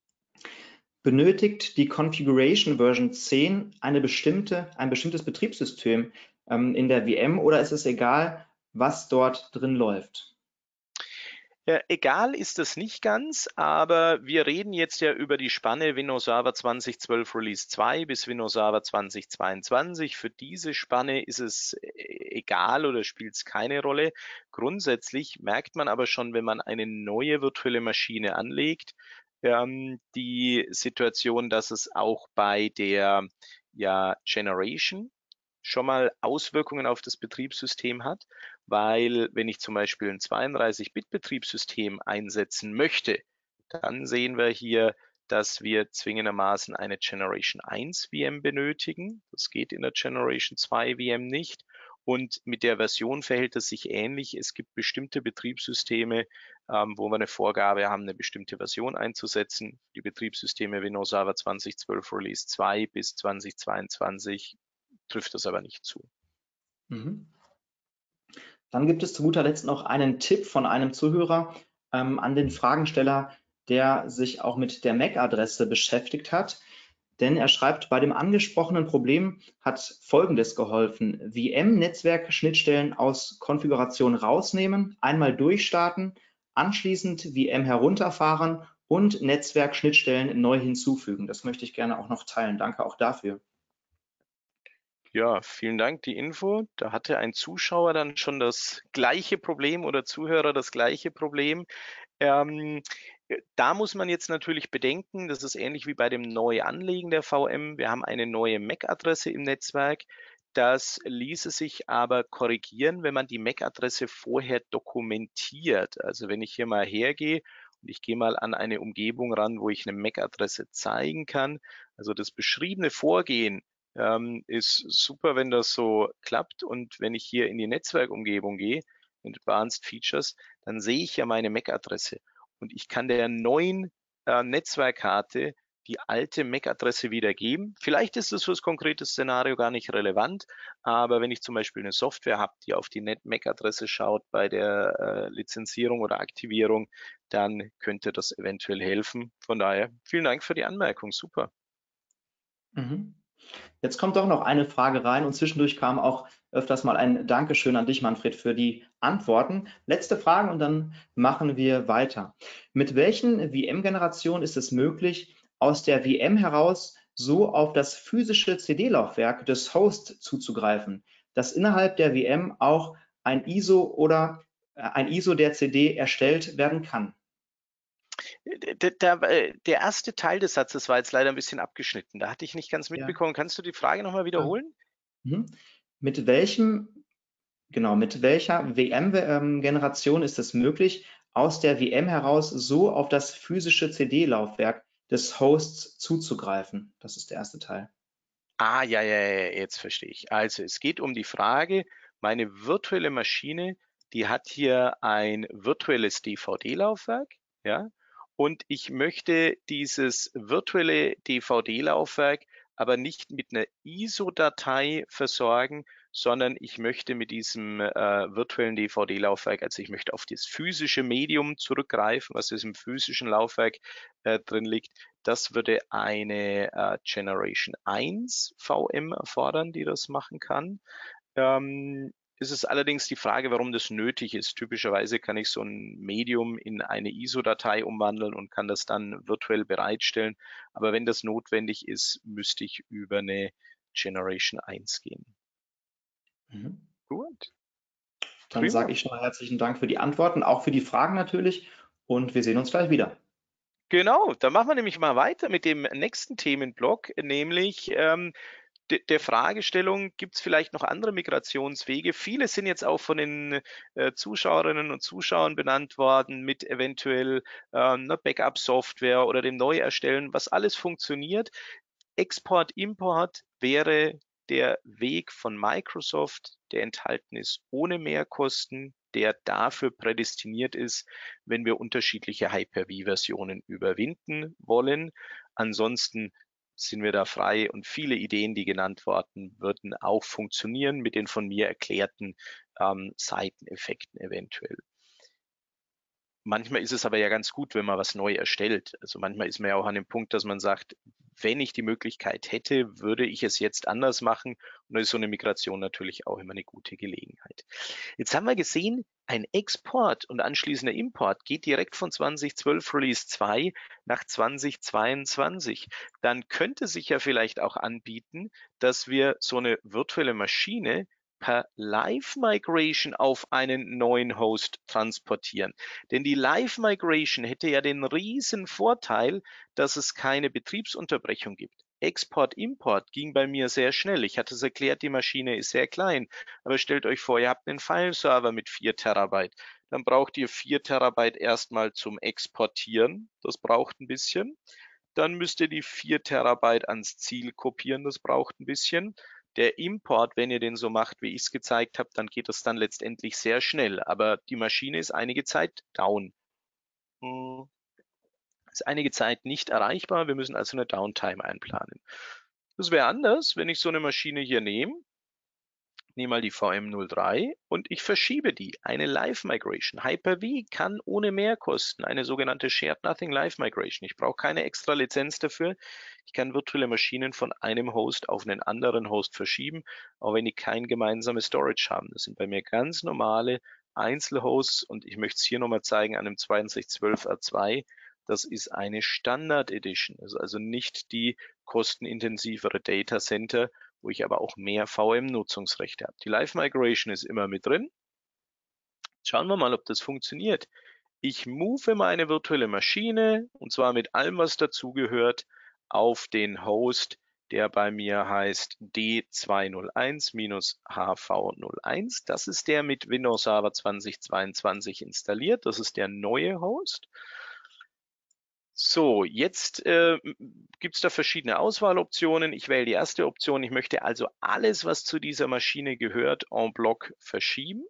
A: Benötigt die Configuration Version zehn eine bestimmte, ein bestimmtes Betriebssystem ähm, in der V M oder ist es egal, was dort drin läuft?
B: Ja, egal ist das nicht ganz, aber wir reden jetzt ja über die Spanne Windows Server zweitausendzwölf Release zwei bis Windows Server zweitausendzweiundzwanzig. Für diese Spanne ist es egal oder spielt es keine Rolle. Grundsätzlich merkt man aber schon, wenn man eine neue virtuelle Maschine anlegt, ähm, die Situation, dass es auch bei der ja, Generation schon mal Auswirkungen auf das Betriebssystem hat, weil wenn ich zum Beispiel ein zweiunddreißig Bit Betriebssystem einsetzen möchte, dann sehen wir hier, dass wir zwingendermaßen eine Generation eins V M benötigen. Das geht in der Generation zwei V M nicht. Und mit der Version verhält es sich ähnlich. Es gibt bestimmte Betriebssysteme, ähm, wo wir eine Vorgabe haben, eine bestimmte Version einzusetzen. Die Betriebssysteme Windows Server zweitausendzwölf Release zwei bis zweitausendzweiundzwanzig trifft das aber nicht zu.
A: Mhm. Dann gibt es zu guter Letzt noch einen Tipp von einem Zuhörer ähm, an den Fragensteller, der sich auch mit der M A C-Adresse beschäftigt hat. Denn er schreibt, bei dem angesprochenen Problem hat Folgendes geholfen. V M-Netzwerk-Schnittstellen aus Konfiguration rausnehmen, einmal durchstarten, anschließend V M herunterfahren und Netzwerk-Schnittstellen neu hinzufügen. Das möchte ich gerne auch noch teilen. Danke auch dafür.
B: Ja, vielen Dank, die Info. Da hatte ein Zuschauer dann schon das gleiche Problem oder Zuhörer das gleiche Problem. Ähm, da muss man jetzt natürlich bedenken, das ist ähnlich wie bei dem Neuanlegen der V M. Wir haben eine neue M A C-Adresse im Netzwerk. Das ließe sich aber korrigieren, wenn man die M A C-Adresse vorher dokumentiert. Also wenn ich hier mal hergehe und ich gehe mal an eine Umgebung ran, wo ich eine M A C-Adresse zeigen kann. Also das beschriebene Vorgehen ähm, ist super, wenn das so klappt. Und wenn ich hier in die Netzwerkumgebung gehe, in Advanced Features, dann sehe ich ja meine M A C-Adresse. Und ich kann der neuen äh, Netzwerkkarte die alte M A C-Adresse wiedergeben. Vielleicht ist das für das konkrete Szenario gar nicht relevant, aber wenn ich zum Beispiel eine Software habe, die auf die M A C-Adresse schaut bei der äh, Lizenzierung oder Aktivierung, dann könnte das eventuell helfen. Von daher, vielen Dank für die Anmerkung. Super.
A: Mhm. Jetzt kommt doch noch eine Frage rein und zwischendurch kam auch öfters mal ein Dankeschön an dich, Manfred, für die Antworten. Letzte Frage und dann machen wir weiter. Mit welchen V M-Generationen ist es möglich, aus der V M heraus so auf das physische C D-Laufwerk des Hosts zuzugreifen, dass innerhalb der V M auch ein I S O oder äh, ein I S O der C D erstellt werden kann?
B: der, der, äh, der erste Teil des Satzes war jetzt leider ein bisschen abgeschnitten. Da hatte ich nicht ganz
A: Ja.
B: mitbekommen. Kannst du die Frage nochmal wiederholen?
A: Mhm. Mit welchem, genau, mit welcher W M-Generation ist es möglich, aus der W M heraus so auf das physische C D-Laufwerk des Hosts zuzugreifen? Das ist der erste Teil.
B: Ah, ja, ja, ja, jetzt verstehe ich. Also es geht um die Frage, meine virtuelle Maschine, die hat hier ein virtuelles D V D-Laufwerk, ja, und ich möchte dieses virtuelle D V D-Laufwerk aber nicht mit einer I S O-Datei versorgen, sondern ich möchte mit diesem äh, virtuellen D V D-Laufwerk, also ich möchte auf das physische Medium zurückgreifen, was ist im physischen Laufwerk äh, drin liegt. Das würde eine äh, Generation eins V M erfordern, die das machen kann. Ähm, es ist allerdings die Frage, warum das nötig ist. Typischerweise kann ich so ein Medium in eine I S O-Datei umwandeln und kann das dann virtuell bereitstellen. Aber wenn das notwendig ist, müsste ich über eine Generation eins gehen.
A: Mhm.
B: Gut,
A: Dann
B: prima.
A: sage ich schon mal herzlichen Dank für die Antworten, auch für die Fragen natürlich. Und wir sehen uns gleich wieder.
B: Genau, dann machen wir nämlich mal weiter mit dem nächsten Themenblock, nämlich ähm, de der Fragestellung, gibt es vielleicht noch andere Migrationswege? Viele sind jetzt auch von den äh, Zuschauerinnen und Zuschauern benannt worden mit eventuell äh, einer Backup-Software oder dem Neuerstellen, was alles funktioniert. Export, Import wäre der Weg von Microsoft, der enthalten ist ohne Mehrkosten, der dafür prädestiniert ist, wenn wir unterschiedliche Hyper-V-Versionen überwinden wollen. Ansonsten sind wir da frei und viele Ideen, die genannt worden, würden auch funktionieren mit den von mir erklärten ähm, Seiteneffekten eventuell. Manchmal ist es aber ja ganz gut, wenn man was neu erstellt. Also manchmal ist man ja auch an dem Punkt, dass man sagt, wenn ich die Möglichkeit hätte, würde ich es jetzt anders machen. Und da ist so eine Migration natürlich auch immer eine gute Gelegenheit. Jetzt haben wir gesehen, ein Export und anschließender Import geht direkt von zwanzig zwölf Release zwei nach zwanzig zweiundzwanzig. Dann könnte sich ja vielleicht auch anbieten, dass wir so eine virtuelle Maschine per Live Migration auf einen neuen Host transportieren. Denn die Live Migration hätte ja den riesen Vorteil, dass es keine Betriebsunterbrechung gibt. Export, Import ging bei mir sehr schnell. Ich hatte es erklärt, die Maschine ist sehr klein. Aber stellt euch vor, ihr habt einen File-Server mit vier Terabyte. Dann braucht ihr vier Terabyte erstmal zum Exportieren. Das braucht ein bisschen. Dann müsst ihr die vier Terabyte ans Ziel kopieren. Das braucht ein bisschen. Der Import, wenn ihr den so macht, wie ich es gezeigt habe, dann geht das dann letztendlich sehr schnell. Aber die Maschine ist einige Zeit down. Hm, Ist einige Zeit nicht erreichbar. Wir müssen also eine Downtime einplanen. Das wäre anders, wenn ich so eine Maschine hier nehme, nehme mal die V M null drei und ich verschiebe die. Eine Live Migration. Hyper-V kann ohne Mehrkosten eine sogenannte Shared Nothing Live Migration. Ich brauche keine extra Lizenz dafür. Ich kann virtuelle Maschinen von einem Host auf einen anderen Host verschieben, auch wenn die kein gemeinsames Storage haben. Das sind bei mir ganz normale Einzelhosts und ich möchte es hier nochmal zeigen an dem zwanzig zwölf R zwei. Das ist eine Standard Edition, das ist also nicht die kostenintensivere Data Center, wo ich aber auch mehr V M-Nutzungsrechte habe. Die Live Migration ist immer mit drin. Schauen wir mal, ob das funktioniert. Ich move meine virtuelle Maschine, und zwar mit allem, was dazugehört, auf den Host, der bei mir heißt D zweihunderteins H V null eins. Das ist der mit Windows Server zwanzig zweiundzwanzig installiert. Das ist der neue Host. So, jetzt äh, gibt es da verschiedene Auswahloptionen. Ich wähle die erste Option. Ich möchte also alles, was zu dieser Maschine gehört, en bloc verschieben.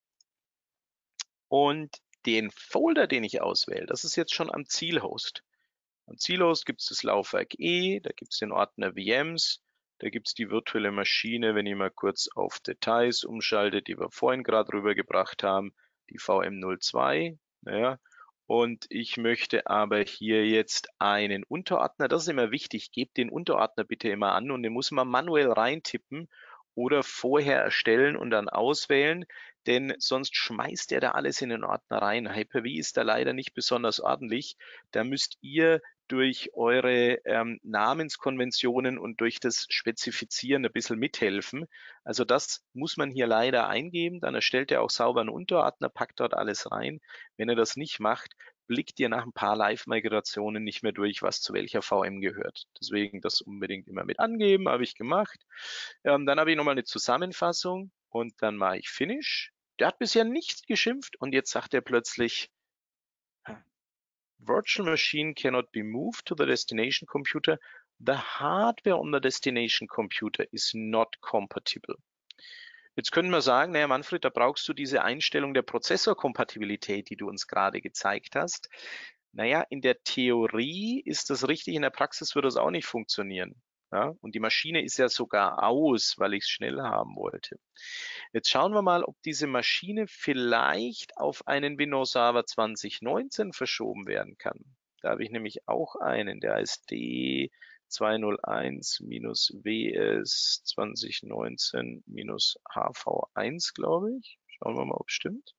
B: Und den Folder, den ich auswähle, das ist jetzt schon am Zielhost. Am Zielhost gibt es das Laufwerk E, da gibt es den Ordner V Ms, da gibt es die virtuelle Maschine, wenn ich mal kurz auf Details umschalte, die wir vorhin gerade rübergebracht haben, die V M null zwei. Naja, und ich möchte aber hier jetzt einen Unterordner, das ist immer wichtig, gebt den Unterordner bitte immer an und den muss man manuell reintippen oder vorher erstellen und dann auswählen, denn sonst schmeißt er da alles in den Ordner rein. Hyper-V ist da leider nicht besonders ordentlich. Da müsst ihr durch eure ähm, Namenskonventionen und durch das Spezifizieren ein bisschen mithelfen. Also das muss man hier leider eingeben, dann erstellt er auch sauber einen Unterordner, packt dort alles rein. Wenn er das nicht macht, blickt ihr nach ein paar Live-Migrationen nicht mehr durch, was zu welcher V M gehört. Deswegen das unbedingt immer mit angeben, habe ich gemacht. Ähm, dann habe ich nochmal eine Zusammenfassung und dann mache ich Finish. Der hat bisher nichts geschimpft und jetzt sagt er plötzlich, Virtual machine cannot be moved to the destination computer. The hardware on the destination computer is not compatible. Jetzt können wir sagen, naja, Manfred, da brauchst du diese Einstellung der Prozessorkompatibilität, die du uns gerade gezeigt hast. Naja, in der Theorie ist das richtig, in der Praxis wird das auch nicht funktionieren. Ja? Und die Maschine ist ja sogar aus, weil ich es schnell haben wollte. Jetzt schauen wir mal, ob diese Maschine vielleicht auf einen Windows Server zwanzig neunzehn verschoben werden kann. Da habe ich nämlich auch einen, der heißt D zweihunderteins W S zwanzig neunzehn H V eins, glaube ich. Schauen wir mal, ob es stimmt.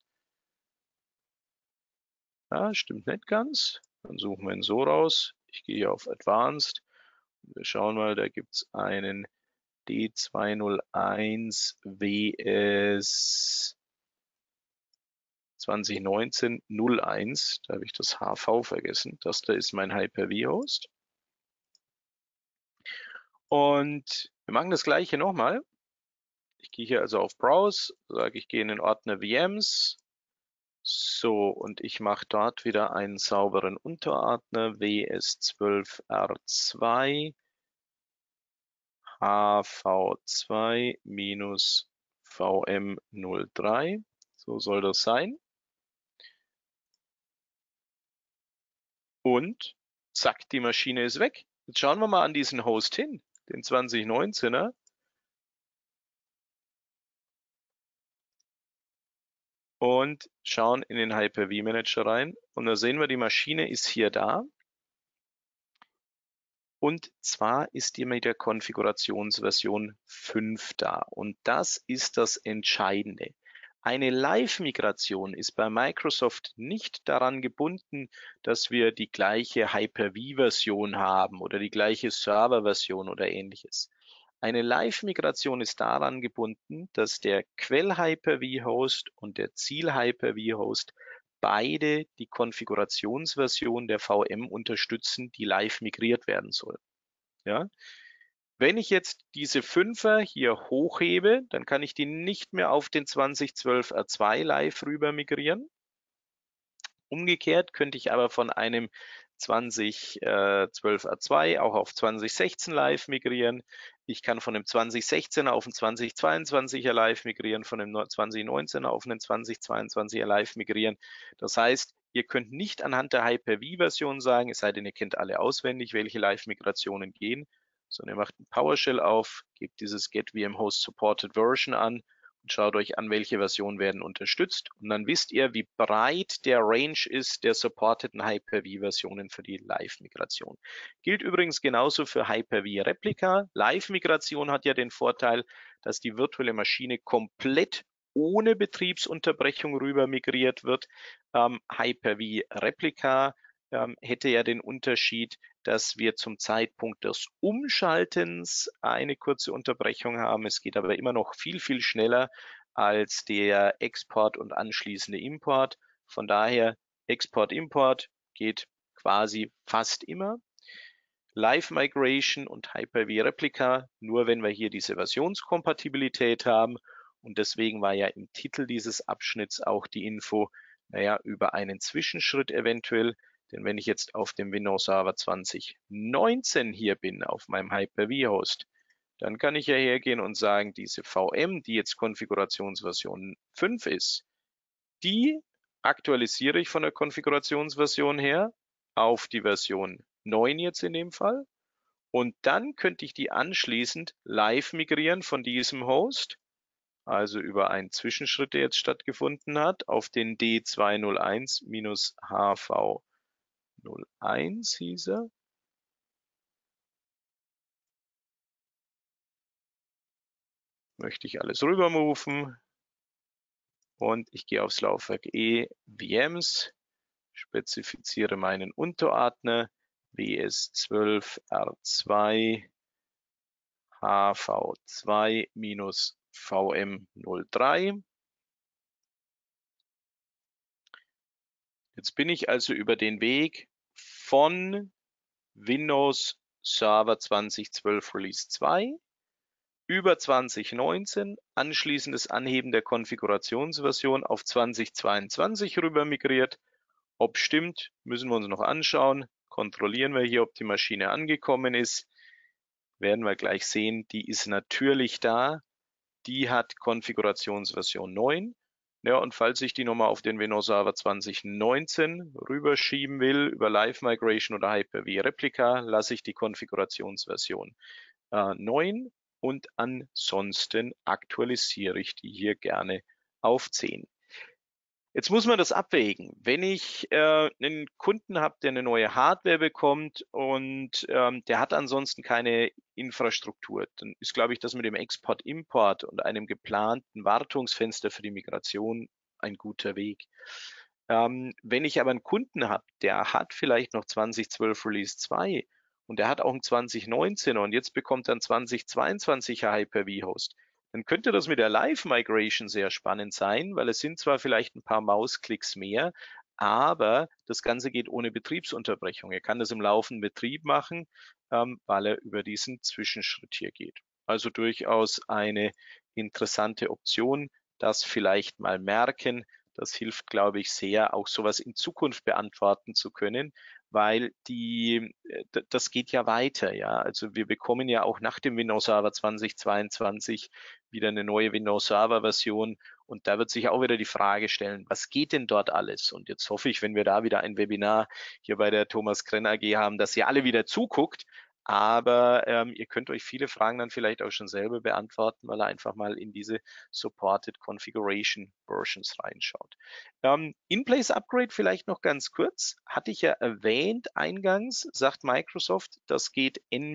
B: Ja, stimmt nicht ganz. Dann suchen wir ihn so raus. Ich gehe hier auf Advanced. Wir schauen mal, da gibt es einen D zweihunderteins W S zwanzig neunzehn null eins. Da habe ich das H V vergessen. Das da ist mein Hyper-V-Host. Und wir machen das gleiche nochmal. Ich gehe hier also auf Browse, sage ich gehe in den Ordner V Ms. So, und ich mache dort wieder einen sauberen Unterordner W S zwölf R zwei H V zwei V M null drei. So soll das sein. Und zack, die Maschine ist weg. Jetzt schauen wir mal an diesen Host hin, den zwanzig neunzehner. Und schauen in den Hyper-V Manager rein. Und da sehen wir, die Maschine ist hier da. Und zwar ist die mit der Konfigurationsversion fünf da. Und das ist das Entscheidende. Eine Live-Migration ist bei Microsoft nicht daran gebunden, dass wir die gleiche Hyper-V-Version haben oder die gleiche Server-Version oder ähnliches. Eine Live-Migration ist daran gebunden, dass der Quell-Hyper-V-Host und der Ziel-Hyper-V-Host beide die Konfigurationsversion der V M unterstützen, die live migriert werden soll. Ja? Wenn ich jetzt diese Fünfer hier hochhebe, dann kann ich die nicht mehr auf den zwanzig zwölf R zwei live rüber migrieren. Umgekehrt könnte ich aber von einem zwanzig zwölf R zwei auch auf zwanzig sechzehn live migrieren. Ich kann von dem zwanzig sechzehner auf den zwanzig zweiundzwanziger live migrieren, von dem zwanzig neunzehner auf den zwanzig zweiundzwanziger live migrieren. Das heißt, ihr könnt nicht anhand der Hyper-V-Version sagen, es sei denn, ihr kennt alle auswendig, welche Live-Migrationen gehen, sondern ihr macht ein PowerShell auf, gebt dieses Get V M Host Supported Version an und schaut euch an, welche Versionen werden unterstützt. Und dann wisst ihr, wie breit der Range ist der supporteten Hyper-V-Versionen für die Live-Migration. Gilt übrigens genauso für Hyper-V-Replika. Live-Migration hat ja den Vorteil, dass die virtuelle Maschine komplett ohne Betriebsunterbrechung rüber migriert wird. Ähm, Hyper-V-Replika ähm, hätte ja den Unterschied, dass wir zum Zeitpunkt des Umschaltens eine kurze Unterbrechung haben. Es geht aber immer noch viel, viel schneller als der Export und anschließende Import. Von daher Export, Import geht quasi fast immer. Live Migration und Hyper-V Replica, nur wenn wir hier diese Versionskompatibilität haben. Und deswegen war ja im Titel dieses Abschnitts auch die Info, naja, über einen Zwischenschritt eventuell. Denn wenn ich jetzt auf dem Windows Server zwanzig neunzehn hier bin, auf meinem Hyper-V-Host, dann kann ich ja hergehen und sagen, diese V M, die jetzt Konfigurationsversion fünf ist, die aktualisiere ich von der Konfigurationsversion her auf die Version neun jetzt in dem Fall. Und dann könnte ich die anschließend live migrieren von diesem Host, also über einen Zwischenschritt, der jetzt stattgefunden hat, auf den D zweihunderteins H V null eins hieß er. Möchte ich alles rüber moven. Und ich gehe aufs Laufwerk E, V Ms, spezifiziere meinen Unterordner W S zwölf R zwei H V zwei V M null drei. Jetzt bin ich also über den Weg von Windows Server zwanzig zwölf Release zwei über zwanzig neunzehn, anschließendes Anheben der Konfigurationsversion auf zwanzig zweiundzwanzig rüber migriert. Ob stimmt, müssen wir uns noch anschauen. Kontrollieren wir hier, ob die Maschine angekommen ist. Werden wir gleich sehen, die ist natürlich da. Die hat Konfigurationsversion neun. Ja, und falls ich die nochmal auf den Windows Server zwanzig neunzehn rüberschieben will, über Live Migration oder Hyper-V Replica, lasse ich die Konfigurationsversion äh, neun und ansonsten aktualisiere ich die hier gerne auf zehn. Jetzt muss man das abwägen. Wenn ich äh, einen Kunden habe, der eine neue Hardware bekommt und ähm, der hat ansonsten keine Infrastruktur, dann ist, glaube ich, das mit dem Export-Import und einem geplanten Wartungsfenster für die Migration ein guter Weg. Ähm, wenn ich aber einen Kunden habe, der hat vielleicht noch zwanzig zwölf Release zwei und der hat auch einen zwanzig neunzehn und jetzt bekommt er einen zwanzig zweiundzwanziger Hyper-V-Host, dann könnte das mit der Live-Migration sehr spannend sein, weil es sind zwar vielleicht ein paar Mausklicks mehr, aber das Ganze geht ohne Betriebsunterbrechung. Er kann das im laufenden Betrieb machen, ähm, weil er über diesen Zwischenschritt hier geht. Also durchaus eine interessante Option, das vielleicht mal merken. Das hilft, glaube ich, sehr, auch sowas in Zukunft beantworten zu können, weil die, das geht ja weiter, ja. Also wir bekommen ja auch nach dem Windows Server zwanzig zweiundzwanzig wieder eine neue Windows Server Version und da wird sich auch wieder die Frage stellen, was geht denn dort alles? Und jetzt hoffe ich, wenn wir da wieder ein Webinar hier bei der Thomas Krenn A G haben, dass ihr alle wieder zuguckt, aber ähm, ihr könnt euch viele Fragen dann vielleicht auch schon selber beantworten, weil ihr einfach mal in diese Supported Configuration Versions reinschaut. Ähm, In-Place Upgrade vielleicht noch ganz kurz, hatte ich ja erwähnt eingangs, sagt Microsoft, das geht N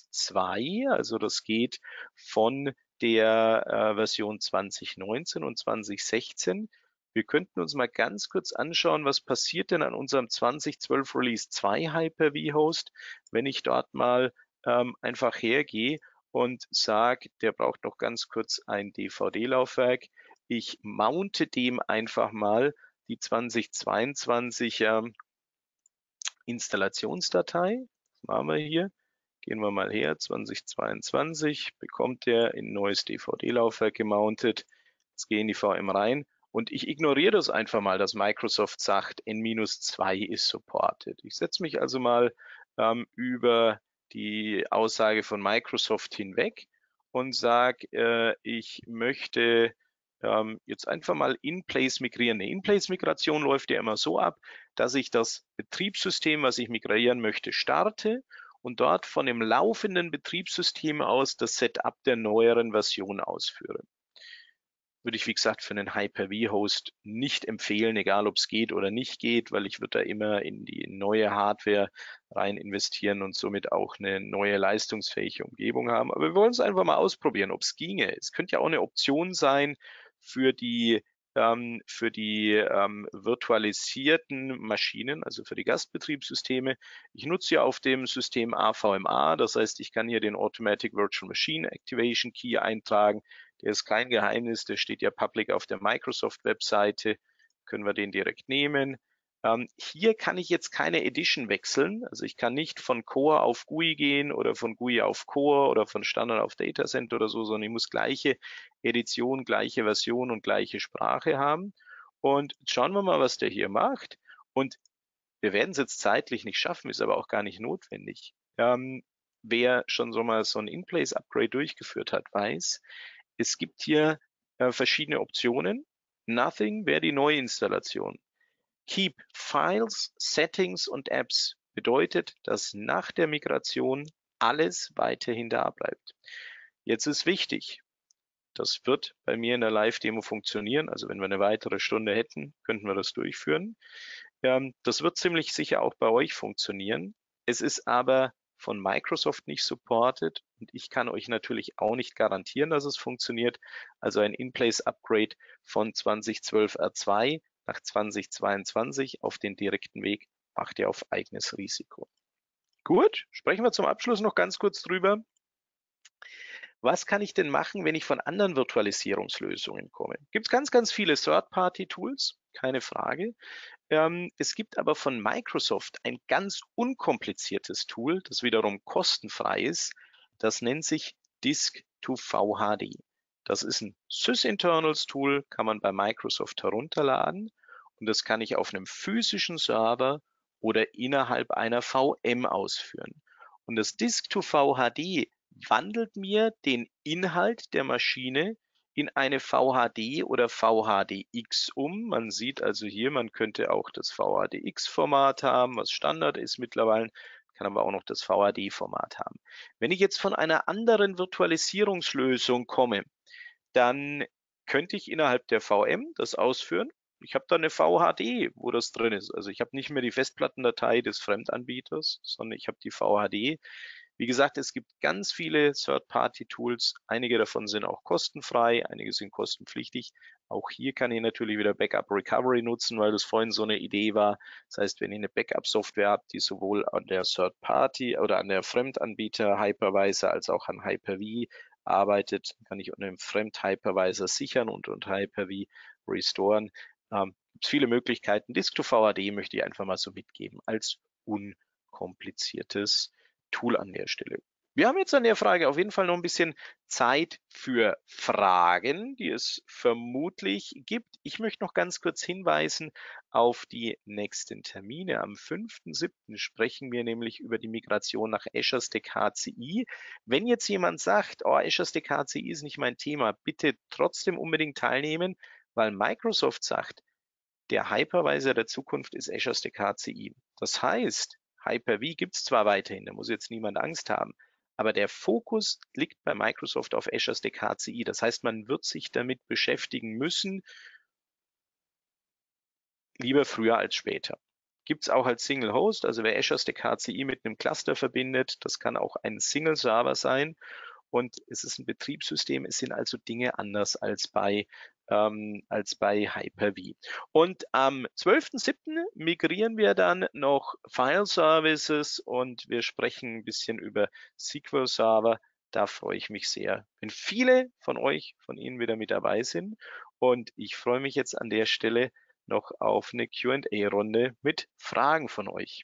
B: zwei, also das geht von der äh, Version zwanzig neunzehn und zwanzig sechzehn. Wir könnten uns mal ganz kurz anschauen, was passiert denn an unserem zwanzig zwölf Release zwei Hyper-V-Host, wenn ich dort mal ähm, einfach hergehe und sage, der braucht noch ganz kurz ein D V D-Laufwerk. Ich mounte dem einfach mal die zwanzig zweiundzwanziger Installationsdatei. Das machen wir hier. Gehen wir mal her, zwanzig zweiundzwanzig bekommt der in ein neues D V D-Laufwerk gemountet. Jetzt gehe in die V M rein und ich ignoriere das einfach mal, dass Microsoft sagt, N zwei ist supported. Ich setze mich also mal ähm, über die Aussage von Microsoft hinweg und sage, äh, ich möchte ähm, jetzt einfach mal In-Place migrieren. Eine In-Place-Migration läuft ja immer so ab, dass ich das Betriebssystem, was ich migrieren möchte, starte und dort von dem laufenden Betriebssystem aus das Setup der neueren Version ausführe. Würde ich, wie gesagt, für einen Hyper-V-Host nicht empfehlen, egal ob es geht oder nicht geht, weil ich würde da immer in die neue Hardware rein investieren und somit auch eine neue leistungsfähige Umgebung haben. Aber wir wollen es einfach mal ausprobieren, ob es ginge. Es könnte ja auch eine Option sein für die ähm, für die ähm, virtualisierten Maschinen, also für die Gastbetriebssysteme. Ich nutze ja auf dem System A V M A, das heißt, ich kann hier den Automatic Virtual Machine Activation Key eintragen. Der ist kein Geheimnis, der steht ja public auf der Microsoft-Webseite. Können wir den direkt nehmen. Ähm, hier kann ich jetzt keine Edition wechseln. Also ich kann nicht von Core auf G U I gehen oder von G U I auf Core oder von Standard auf Datacenter oder so, sondern ich muss gleiche Edition, gleiche Version und gleiche Sprache haben. Und jetzt schauen wir mal, was der hier macht. Und wir werden es jetzt zeitlich nicht schaffen, ist aber auch gar nicht notwendig. Ähm, wer schon so mal so ein In-Place-Upgrade durchgeführt hat, weiß, es gibt hier äh, verschiedene Optionen. Nothing wäre die Neuinstallation. Keep Files, Settings und Apps bedeutet, dass nach der Migration alles weiterhin da bleibt. Jetzt ist wichtig, das wird bei mir in der Live-Demo funktionieren. Also wenn wir eine weitere Stunde hätten, könnten wir das durchführen. Ähm, das wird ziemlich sicher auch bei euch funktionieren. Es ist aber von Microsoft nicht supported und ich kann euch natürlich auch nicht garantieren, dass es funktioniert. Also ein In-Place-Upgrade von zwanzig zwölf R zwei nach zwanzig zweiundzwanzig auf den direkten Weg macht ihr auf eigenes Risiko. Gut, sprechen wir zum Abschluss noch ganz kurz drüber. Was kann ich denn machen, wenn ich von anderen Virtualisierungslösungen komme? Gibt es ganz, ganz viele Third-Party-Tools, keine Frage. Ähm, es gibt aber von Microsoft ein ganz unkompliziertes Tool, das wiederum kostenfrei ist. Das nennt sich Disk to V H D. Das ist ein Sysinternals Tool, kann man bei Microsoft herunterladen und das kann ich auf einem physischen Server oder innerhalb einer V M ausführen. Und das Disk to V H D wandelt mir den Inhalt der Maschine in eine V H D oder V H D X um. Man sieht also hier, man könnte auch das V H D X-Format haben, was Standard ist mittlerweile, kann aber auch noch das V H D-Format haben. Wenn ich jetzt von einer anderen Virtualisierungslösung komme, dann könnte ich innerhalb der V M das ausführen. Ich habe da eine V H D, wo das drin ist. Also ich habe nicht mehr die Festplattendatei des Fremdanbieters, sondern ich habe die V H D. Wie gesagt, es gibt ganz viele Third-Party-Tools. Einige davon sind auch kostenfrei, einige sind kostenpflichtig. Auch hier kann ich natürlich wieder Backup Recovery nutzen, weil das vorhin so eine Idee war. Das heißt, wenn ihr eine Backup-Software habt, die sowohl an der Third-Party oder an der Fremdanbieter Hypervisor als auch an Hyper-V arbeitet, kann ich unter einem Fremd-Hypervisor sichern und unter Hyper-V restoren. Ähm, gibt es viele Möglichkeiten. Disk to V H D möchte ich einfach mal so mitgeben als unkompliziertes Tool an der Stelle. Wir haben jetzt an der Frage auf jeden Fall noch ein bisschen Zeit für Fragen, die es vermutlich gibt. Ich möchte noch ganz kurz hinweisen auf die nächsten Termine. Am fünften siebten sprechen wir nämlich über die Migration nach Azure Stack H C I. Wenn jetzt jemand sagt, oh, Azure Stack H C I ist nicht mein Thema, bitte trotzdem unbedingt teilnehmen, weil Microsoft sagt, der Hypervisor der Zukunft ist Azure Stack H C I. Das heißt, Hyper-V gibt es zwar weiterhin, da muss jetzt niemand Angst haben, aber der Fokus liegt bei Microsoft auf Azure Stack H C I. Das heißt, man wird sich damit beschäftigen müssen, lieber früher als später. Gibt es auch als Single Host, also wer Azure Stack H C I mit einem Cluster verbindet, das kann auch ein Single Server sein und es ist ein Betriebssystem, es sind also Dinge anders als bei ähm, als bei Hyper-V. Und am zwölften siebten migrieren wir dann noch File Services und wir sprechen ein bisschen über S Q L Server. Da freue ich mich sehr, wenn viele von euch, von Ihnen wieder mit dabei sind. Und ich freue mich jetzt an der Stelle noch auf eine Q und A-Runde mit Fragen von euch.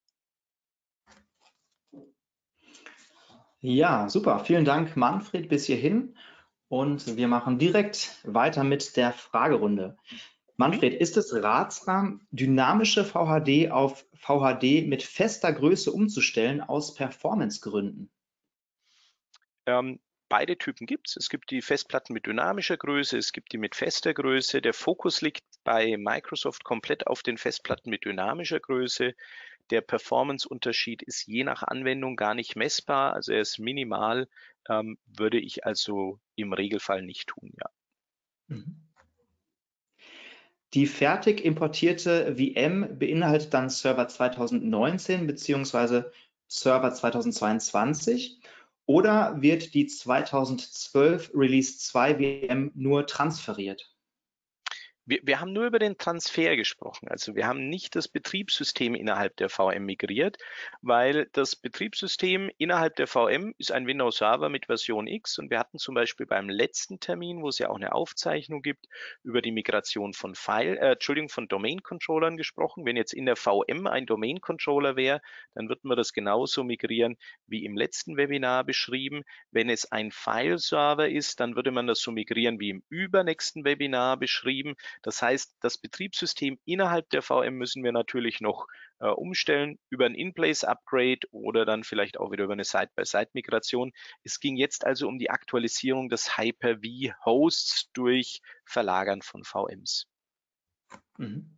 A: Ja, super. Vielen Dank, Manfred, bis hierhin. Und wir machen direkt weiter mit der Fragerunde. Manfred, mhm. ist es ratsam, dynamische V H D auf V H D mit fester Größe umzustellen aus Performancegründen?
B: Ähm, beide Typen gibt es. Es gibt die Festplatten mit dynamischer Größe, es gibt die mit fester Größe. Der Fokus liegt bei Microsoft komplett auf den Festplatten mit dynamischer Größe. Der Performance-Unterschied ist je nach Anwendung gar nicht messbar, also er ist minimal, ähm, würde ich also im Regelfall nicht tun, ja.
A: Mhm. Die fertig importierte V M beinhaltet dann Server zweitausendneunzehn bzw. Server zweitausendzweiundzwanzig oder wird die zweitausendzwölf Release zwei V M nur transferiert?
B: Wir, wir haben nur über den Transfer gesprochen. Also wir haben nicht das Betriebssystem innerhalb der V M migriert, weil das Betriebssystem innerhalb der V M ist ein Windows Server mit Version X und wir hatten zum Beispiel beim letzten Termin, wo es ja auch eine Aufzeichnung gibt, über die Migration von File, äh, Entschuldigung, von Domain-Controllern gesprochen. Wenn jetzt in der V M ein Domain-Controller wäre, dann würden wir das genauso migrieren wie im letzten Webinar beschrieben. Wenn es ein File-Server ist, dann würde man das so migrieren wie im übernächsten Webinar beschrieben. Das heißt, das Betriebssystem innerhalb der V M müssen wir natürlich noch äh, umstellen über ein In-Place-Upgrade oder dann vielleicht auch wieder über eine Side-by-Side-Migration. Es ging jetzt also um die Aktualisierung des Hyper-V-Hosts durch Verlagern von V Ms.
A: Mhm.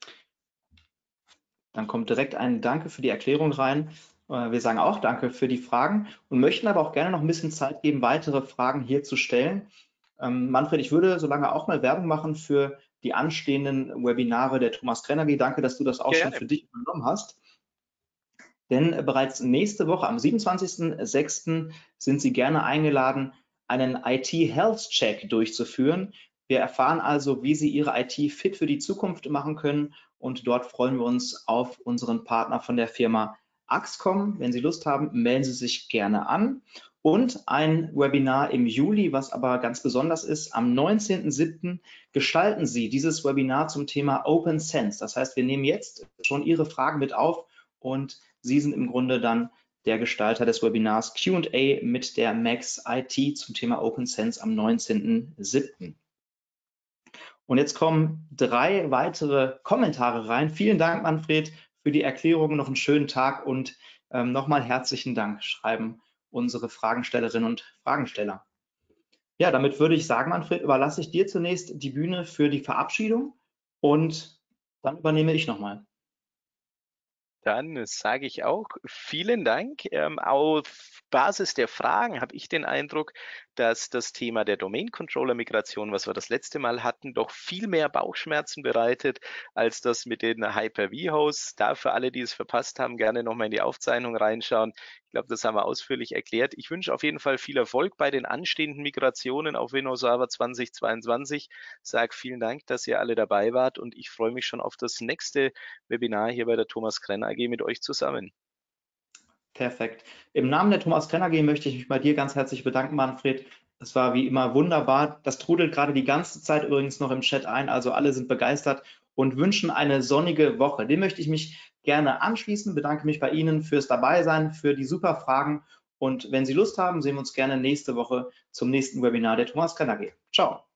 A: Dann kommt direkt ein Danke für die Erklärung rein. Wir sagen auch Danke für die Fragen und möchten aber auch gerne noch ein bisschen Zeit geben, weitere Fragen hier zu stellen. Ähm, Manfred, ich würde so lange auch mal Werbung machen für die anstehenden Webinare der Thomas Krenner G. Danke, dass du das auch
B: Gerne.
A: schon für dich übernommen hast. Denn bereits nächste Woche, am siebenundzwanzigsten sechsten sind Sie gerne eingeladen, einen I T-Health-Check durchzuführen. Wir erfahren also, wie Sie Ihre I T fit für die Zukunft machen können und dort freuen wir uns auf unseren Partner von der Firma Axcom. Wenn Sie Lust haben, melden Sie sich gerne an. und ein Webinar im Juli, was aber ganz besonders ist. Am neunzehnten siebten gestalten Sie dieses Webinar zum Thema Open Sense. Das heißt, wir nehmen jetzt schon Ihre Fragen mit auf und Sie sind im Grunde dann der Gestalter des Webinars Q und A mit der Max I T zum Thema Open Sense am neunzehnten siebten Und jetzt kommen drei weitere Kommentare rein. Vielen Dank, Manfred, für die Erklärung. Noch einen schönen Tag und ähm, nochmal herzlichen Dank, schreiben unsere Fragenstellerinnen und Fragensteller. Ja, damit würde ich sagen, Manfred, überlasse ich dir zunächst die Bühne für die Verabschiedung und dann übernehme ich nochmal.
B: Dann sage ich auch vielen Dank. Ähm, auf Basis der Fragen habe ich den Eindruck, dass das Thema der Domain-Controller-Migration, was wir das letzte Mal hatten, doch viel mehr Bauchschmerzen bereitet, als das mit den Hyper-V-Hosts. Da für alle, die es verpasst haben, gerne nochmal in die Aufzeichnung reinschauen. Ich glaube, das haben wir ausführlich erklärt. Ich wünsche auf jeden Fall viel Erfolg bei den anstehenden Migrationen auf Windows Server zweitausendzweiundzwanzig. Sage vielen Dank, dass ihr alle dabei wart und ich freue mich schon auf das nächste Webinar hier bei der Thomas Krenn A G mit euch zusammen.
A: Perfekt. Im Namen der Thomas Krenn A G möchte ich mich bei dir ganz herzlich bedanken, Manfred. Es war wie immer wunderbar. Das trudelt gerade die ganze Zeit übrigens noch im Chat ein, also alle sind begeistert und wünschen eine sonnige Woche. Dem möchte ich mich gerne anschließen, bedanke mich bei Ihnen fürs Dabeisein, für die super Fragen und wenn Sie Lust haben, sehen wir uns gerne nächste Woche zum nächsten Webinar der Thomas Krenn A G. Ciao.